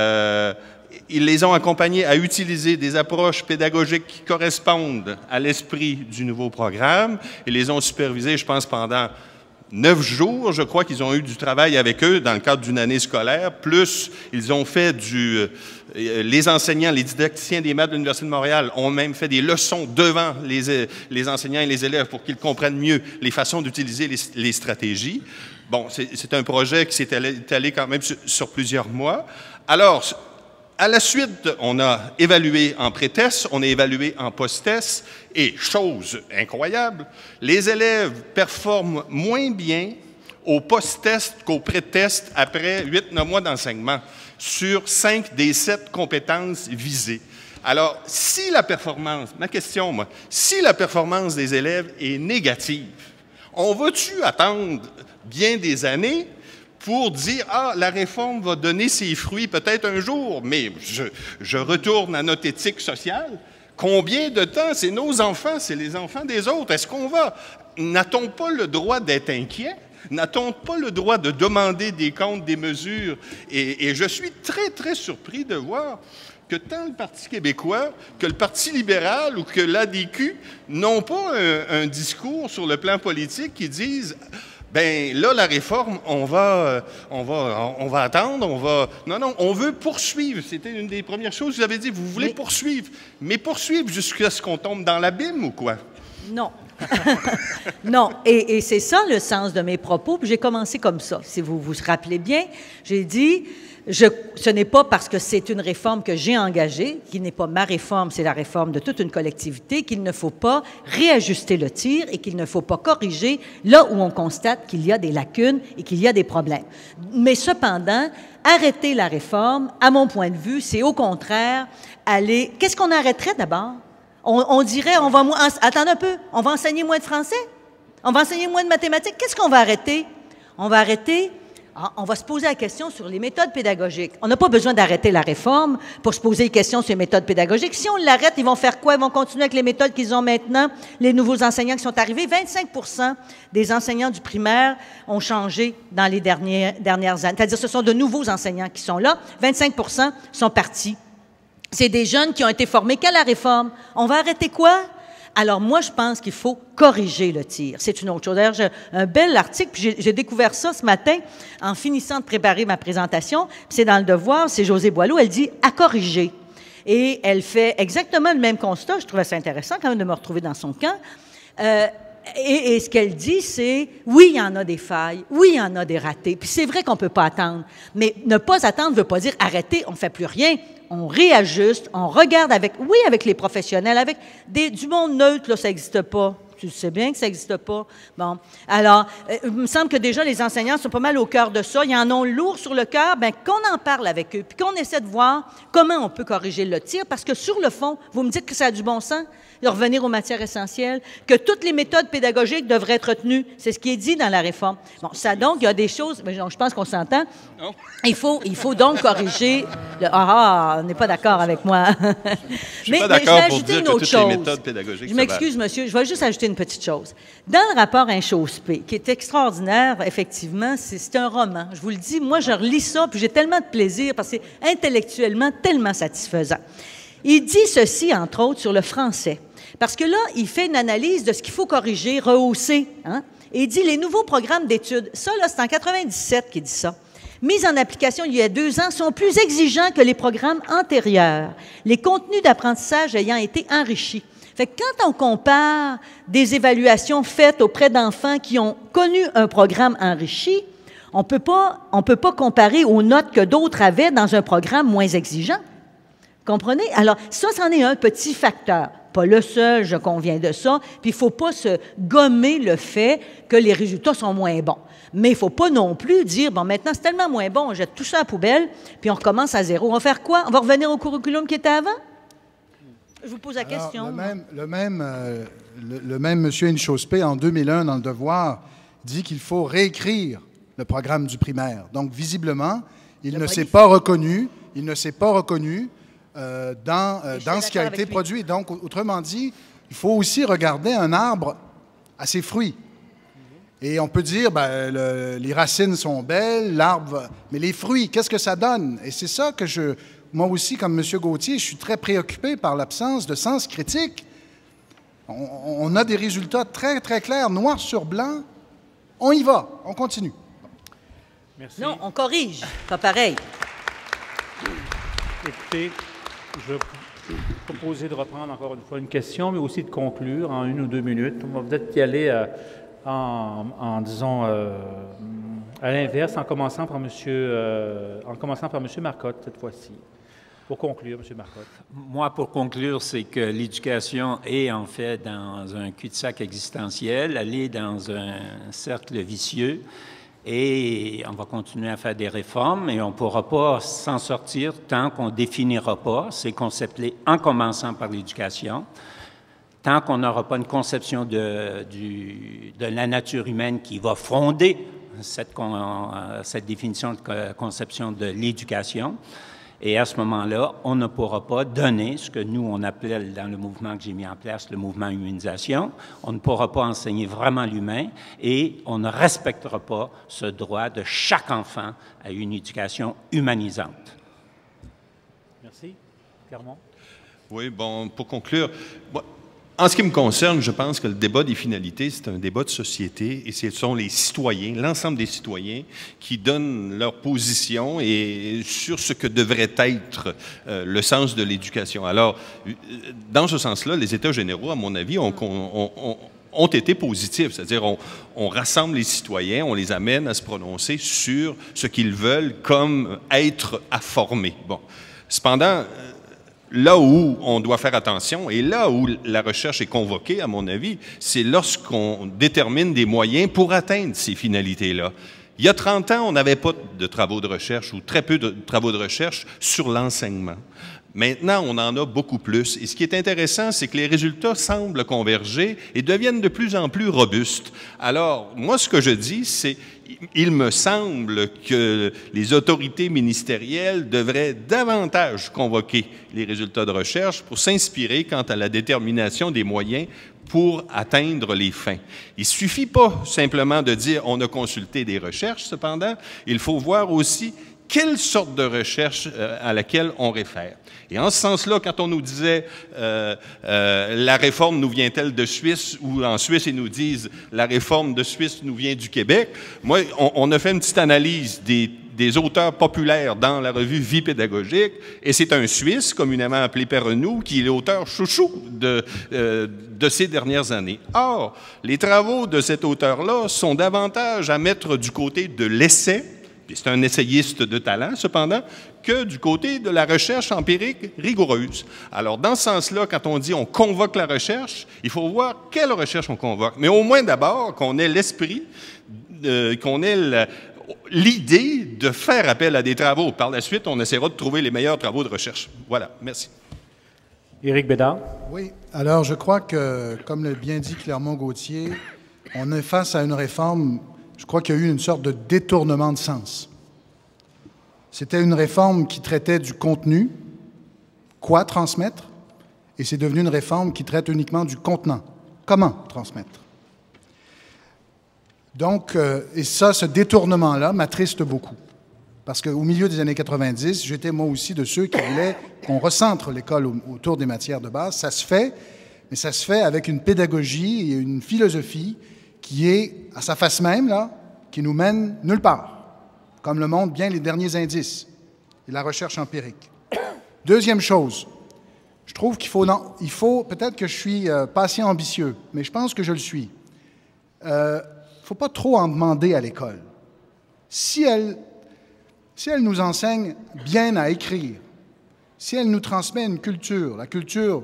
ils les ont accompagnés à utiliser des approches pédagogiques qui correspondent à l'esprit du nouveau programme. Ils les ont supervisés, je pense, pendant 9 jours, je crois qu'ils ont eu du travail avec eux dans le cadre d'une année scolaire, plus ils ont fait les enseignants, les didacticiens des maths de l'Université de Montréal ont même fait des leçons devant les enseignants et les élèves pour qu'ils comprennent mieux les façons d'utiliser les stratégies. Bon, c'est un projet qui s'est étalé quand même sur plusieurs mois. Alors, à la suite, on a évalué en pré-test, on a évalué en post-test, et chose incroyable, les élèves performent moins bien au post-test qu'au pré-test après 8-9 mois d'enseignement sur 5 des 7 compétences visées. Alors, si la performance, ma question, moi, si la performance des élèves est négative, on va-tu attendre bien des années pour dire « Ah, la réforme va donner ses fruits peut-être un jour, mais je retourne à notre éthique sociale. Combien de temps? C'est nos enfants, c'est les enfants des autres. Est-ce qu'on va... N'a-t-on pas le droit d'être inquiet? N'a-t-on pas le droit de demander des comptes, des mesures? Et je suis très, très surpris de voir que tant le Parti québécois, que le Parti libéral ou que l'ADQ n'ont pas un discours sur le plan politique qui disent ben là, la réforme, on va attendre, Non, on veut poursuivre. C'était une des premières choses que vous avez dit. Vous voulez poursuivre. Mais poursuivre jusqu'à ce qu'on tombe dans l'abîme ou quoi? Non. Non. Et c'est ça le sens de mes propos. Puis j'ai commencé comme ça. Si vous vous rappelez bien, j'ai dit... ce n'est pas parce que c'est une réforme que j'ai engagée, qui n'est pas ma réforme, c'est la réforme de toute une collectivité, qu'il ne faut pas réajuster le tir et qu'il ne faut pas corriger là où on constate qu'il y a des lacunes et qu'il y a des problèmes. Mais cependant, arrêter la réforme, à mon point de vue, c'est au contraire aller... Qu'est-ce qu'on arrêterait d'abord? On dirait, attendez un peu, on va enseigner moins de français? On va enseigner moins de mathématiques? Qu'est-ce qu'on va arrêter? On va arrêter... On va se poser la question sur les méthodes pédagogiques. On n'a pas besoin d'arrêter la réforme pour se poser des questions sur les méthodes pédagogiques. Si on l'arrête, ils vont faire quoi? Ils vont continuer avec les méthodes qu'ils ont maintenant, les nouveaux enseignants qui sont arrivés. 25% des enseignants du primaire ont changé dans les dernières années. C'est-à-dire, ce sont de nouveaux enseignants qui sont là. 25% sont partis. C'est des jeunes qui ont été formés qu'à la réforme. On va arrêter quoi? Alors, moi, je pense qu'il faut corriger le tir. C'est une autre chose. D'ailleurs, j'ai un bel article, puis j'ai découvert ça ce matin en finissant de préparer ma présentation. Puis c'est dans Le Devoir, c'est Josée Boileau, elle dit « à corriger ». Et elle fait exactement le même constat. Je trouvais ça intéressant quand même de me retrouver dans son camp. Et ce qu'elle dit, c'est « oui, il y en a des failles, oui, il y en a des ratés. » Puis c'est vrai qu'on ne peut pas attendre. Mais ne pas attendre ne veut pas dire « arrêter, on ne fait plus rien ». On réajuste, on regarde avec les professionnels, avec du monde neutre, là, ça n'existe pas. Tu sais bien que ça n'existe pas. Bon. Alors, il me semble que déjà, les enseignants sont pas mal au cœur de ça. Ils en ont lourd sur le cœur. Bien, qu'on en parle avec eux, puis qu'on essaie de voir comment on peut corriger le tir, parce que sur le fond, vous me dites que ça a du bon sens, de revenir aux matières essentielles, que toutes les méthodes pédagogiques devraient être retenues. C'est ce qui est dit dans la réforme. Bon, ça donc, il y a des choses, mais je pense qu'on s'entend. Il faut donc corriger on n'est pas d'accord avec moi. Je suis pas d'accord pour dire que toutes les méthodes pédagogiques... Je m'excuse, monsieur, je vais juste ajouter une petite chose. Dans le rapport Inchauspé, qui est extraordinaire, effectivement, c'est un roman. Je vous le dis, moi, je relis ça, puis j'ai tellement de plaisir, parce que c'est intellectuellement tellement satisfaisant. Il dit ceci, entre autres, sur le français. Parce que là, il fait une analyse de ce qu'il faut corriger, rehausser. Hein? Et il dit les nouveaux programmes d'études. Ça, là, c'est en 97 qu'il dit ça. Mis en application il y a 2 ans, sont plus exigeants que les programmes antérieurs, les contenus d'apprentissage ayant été enrichis. Fait que quand on compare des évaluations faites auprès d'enfants qui ont connu un programme enrichi, on peut pas comparer aux notes que d'autres avaient dans un programme moins exigeant. Comprenez? Alors, ça, c'en est un petit facteur. Pas le seul, je conviens de ça. Puis, il ne faut pas se gommer le fait que les résultats sont moins bons. Mais il ne faut pas non plus dire, bon, maintenant, c'est tellement moins bon, on jette tout ça à la poubelle, puis on recommence à zéro. On va faire quoi? On va revenir au curriculum qui était avant? Je vous pose la question. Le même M. Inchauspé, en 2001, dans Le Devoir, dit qu'il faut réécrire le programme du primaire. Donc, visiblement, il ne s'est pas reconnu dans ce qui a été produit. Donc, autrement dit, il faut aussi regarder un arbre à ses fruits. Et on peut dire, les racines sont belles, l'arbre, mais les fruits, qu'est-ce que ça donne? Et c'est ça que moi aussi, comme M. Gauthier, je suis très préoccupé par l'absence de sens critique. On a des résultats très, très clairs, noir sur blanc. On y va, on continue. Merci. Non, on corrige, pas pareil. Écoutez, je vais proposer de reprendre encore une fois une question, mais aussi de conclure en 1 ou 2 minutes. On va peut-être y aller disons, à l'inverse, en commençant par M. Marcotte cette fois-ci. Pour conclure, M. Marcotte. Moi, pour conclure, c'est que l'éducation est en fait dans un cul-de-sac existentiel, elle est dans un cercle vicieux. Et on va continuer à faire des réformes et on ne pourra pas s'en sortir tant qu'on ne définira pas ces concepts-là, en commençant par l'éducation, tant qu'on n'aura pas une conception de la nature humaine qui va fonder cette définition de conception de l'éducation. Et à ce moment-là, on ne pourra pas donner ce que nous, on appelle dans le mouvement que j'ai mis en place, le mouvement humanisation. On ne pourra pas enseigner vraiment l'humain et on ne respectera pas ce droit de chaque enfant à une éducation humanisante. Merci. Clermont? Oui, bon, pour conclure, en ce qui me concerne, je pense que le débat des finalités, c'est un débat de société et ce sont les citoyens, l'ensemble des citoyens qui donnent leur position et sur ce que devrait être le sens de l'éducation. Alors, dans ce sens-là, les États généraux, à mon avis, ont été positifs, c'est-à-dire on rassemble les citoyens, on les amène à se prononcer sur ce qu'ils veulent comme être à former. Bon, cependant, là où on doit faire attention et là où la recherche est convoquée, à mon avis, c'est lorsqu'on détermine des moyens pour atteindre ces finalités-là. Il y a 30 ans, on n'avait pas de travaux de recherche ou très peu de travaux de recherche sur l'enseignement. Maintenant, on en a beaucoup plus. Et ce qui est intéressant, c'est que les résultats semblent converger et deviennent de plus en plus robustes. Alors, moi, ce que je dis, c'est il me semble que les autorités ministérielles devraient davantage convoquer les résultats de recherche pour s'inspirer quant à la détermination des moyens pour atteindre les fins. Il ne suffit pas simplement de dire on a consulté des recherches, cependant, il faut voir aussi quelle sorte de recherche à laquelle on réfère. Et en ce sens-là, quand on nous disait la réforme nous vient-elle de Suisse, ou en Suisse, ils nous disent la réforme de Suisse nous vient du Québec, moi, on a fait une petite analyse des auteurs populaires dans la revue Vie pédagogique, et c'est un Suisse, communément appelé Perrenoud, qui est l'auteur chouchou de ces dernières années. Or, les travaux de cet auteur-là sont davantage à mettre du côté de l'essai, puis c'est un essayiste de talent, cependant, que du côté de la recherche empirique rigoureuse. Alors, dans ce sens-là, quand on dit on convoque la recherche, il faut voir quelle recherche on convoque. Mais au moins d'abord, qu'on ait l'esprit, qu'on ait l'idée de faire appel à des travaux. Par la suite, on essaiera de trouver les meilleurs travaux de recherche. Voilà, merci. Éric Bédard. Oui, alors je crois que, comme l'a bien dit Clermont-Gauthier, on est face à une réforme. Je crois qu'il y a eu une sorte de détournement de sens. C'était une réforme qui traitait du contenu, quoi transmettre, et c'est devenu une réforme qui traite uniquement du contenant, comment transmettre. Donc, et ça, ce détournement-là m'attriste beaucoup, parce qu'au milieu des années 90, j'étais moi aussi de ceux qui voulaient qu'on recentre l'école autour des matières de base. Ça se fait, mais ça se fait avec une pédagogie et une philosophie qui est à sa face même, là, qui nous mène nulle part, comme le montrent bien les derniers indices et la recherche empirique. Deuxième chose, je trouve qu'il faut peut-être que je suis pas assez ambitieux, mais je pense que je le suis. Il ne faut pas trop en demander à l'école. Si elle nous enseigne bien à écrire, si elle nous transmet une culture, la culture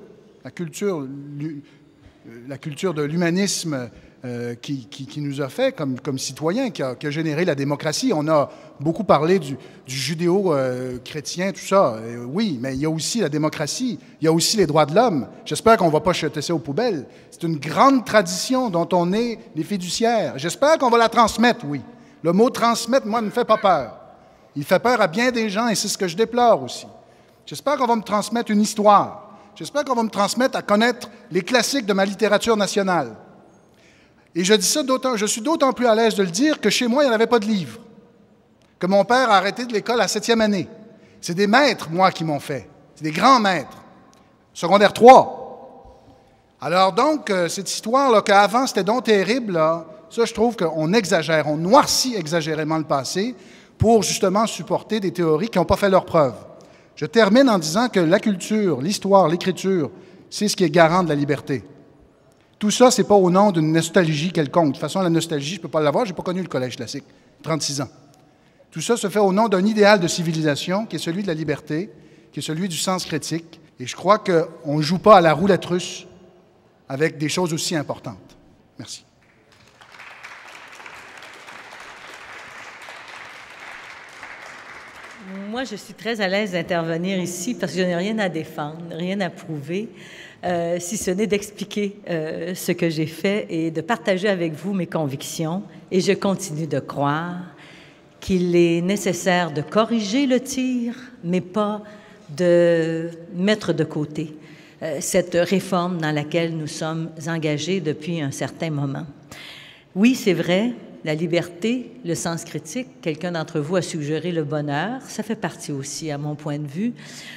de l'humanisme qui nous a fait comme citoyens, qui a généré la démocratie. On a beaucoup parlé du judéo-chrétien, tout ça. Oui, mais il y a aussi la démocratie, il y a aussi les droits de l'homme. J'espère qu'on ne va pas jeter ça aux poubelles. C'est une grande tradition dont on est les fiduciaires. J'espère qu'on va la transmettre, oui. Le mot « transmettre », moi, ne me fait pas peur. Il fait peur à bien des gens et c'est ce que je déplore aussi. J'espère qu'on va me transmettre une histoire. J'espère qu'on va me transmettre à connaître les classiques de ma littérature nationale. Et je dis ça je suis d'autant plus à l'aise de le dire que chez moi, il n'y en avait pas de livres. Que mon père a arrêté de l'école à 7e année. C'est des maîtres, moi, qui m'ont fait. C'est des grands maîtres. Secondaire 3. Alors donc, cette histoire-là, qu'avant, c'était donc terrible, là, ça, je trouve qu'on exagère, on noircit exagérément le passé pour justement supporter des théories qui n'ont pas fait leur preuve. Je termine en disant que la culture, l'histoire, l'écriture, c'est ce qui est garant de la liberté. Tout ça, ce n'est pas au nom d'une nostalgie quelconque. De toute façon, la nostalgie, je ne peux pas l'avoir, je n'ai pas connu le collège classique, 36 ans. Tout ça se fait au nom d'un idéal de civilisation qui est celui de la liberté, qui est celui du sens critique. Et je crois qu'on ne joue pas à la roulette russe avec des choses aussi importantes. Merci. Moi, je suis très à l'aise d'intervenir ici parce que je n'ai rien à défendre, rien à prouver, si ce n'est d'expliquer ce que j'ai fait et de partager avec vous mes convictions. Et je continue de croire qu'il est nécessaire de corriger le tir, mais pas de mettre de côté cette réforme dans laquelle nous sommes engagés depuis un certain moment. Oui, c'est vrai, la liberté, le sens critique, quelqu'un d'entre vous a suggéré le bonheur, ça fait partie aussi, à mon point de vue,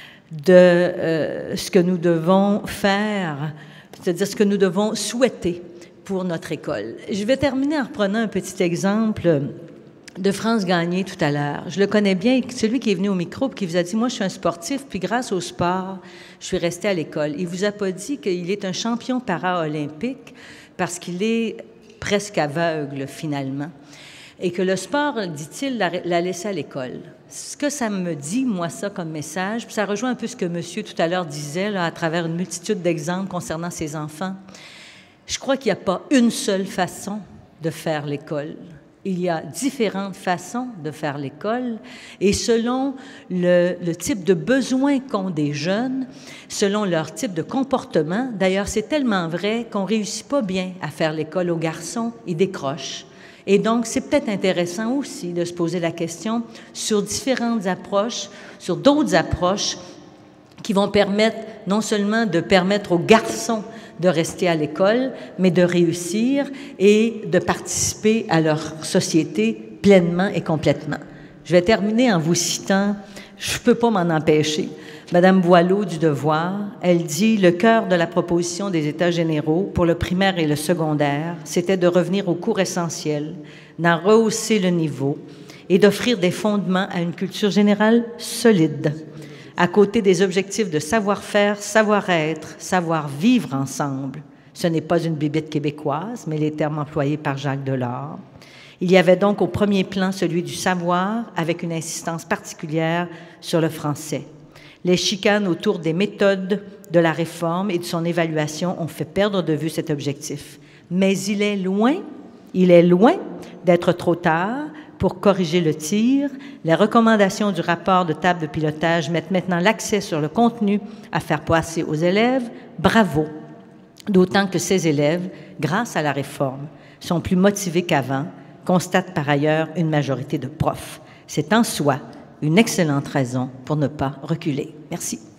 de ce que nous devons faire, c'est-à-dire ce que nous devons souhaiter pour notre école. Je vais terminer en reprenant un petit exemple de France Gagné tout à l'heure. Je le connais bien, celui qui est venu au micro et qui vous a dit « Moi, je suis un sportif, puis grâce au sport, je suis resté à l'école. » Il vous a pas dit qu'il est un champion para-olympique parce qu'il est presque aveugle, finalement. Et que le sport, dit-il, l'a laissé à l'école. Ce que ça me dit, moi, ça, comme message, puis ça rejoint un peu ce que monsieur tout à l'heure disait, là, à travers une multitude d'exemples concernant ses enfants. Je crois qu'il n'y a pas une seule façon de faire l'école. Il y a différentes façons de faire l'école et selon le type de besoin qu'ont des jeunes, selon leur type de comportement. D'ailleurs, c'est tellement vrai qu'on ne réussit pas bien à faire l'école aux garçons, ils décrochent. Et donc, c'est peut-être intéressant aussi de se poser la question sur différentes approches, sur d'autres approches qui vont permettre non seulement de permettre aux garçons de rester à l'école, mais de réussir et de participer à leur société pleinement et complètement. Je vais terminer en vous citant, je ne peux pas m'en empêcher, Madame Boileau du Devoir. Elle dit « Le cœur de la proposition des États généraux pour le primaire et le secondaire, c'était de revenir aux cours essentiels, d'en rehausser le niveau et d'offrir des fondements à une culture générale solide. » à côté des objectifs de savoir-faire, savoir-être, savoir-vivre ensemble. Ce n'est pas une bibite québécoise, mais les termes employés par Jacques Delors. Il y avait donc au premier plan celui du savoir, avec une insistance particulière sur le français. Les chicanes autour des méthodes de la réforme et de son évaluation ont fait perdre de vue cet objectif. Mais il est loin d'être trop tard pour corriger le tir. Les recommandations du rapport de table de pilotage mettent maintenant l'accent sur le contenu à faire passer aux élèves. Bravo! D'autant que ces élèves, grâce à la réforme, sont plus motivés qu'avant, constate par ailleurs une majorité de profs. C'est en soi une excellente raison pour ne pas reculer. Merci.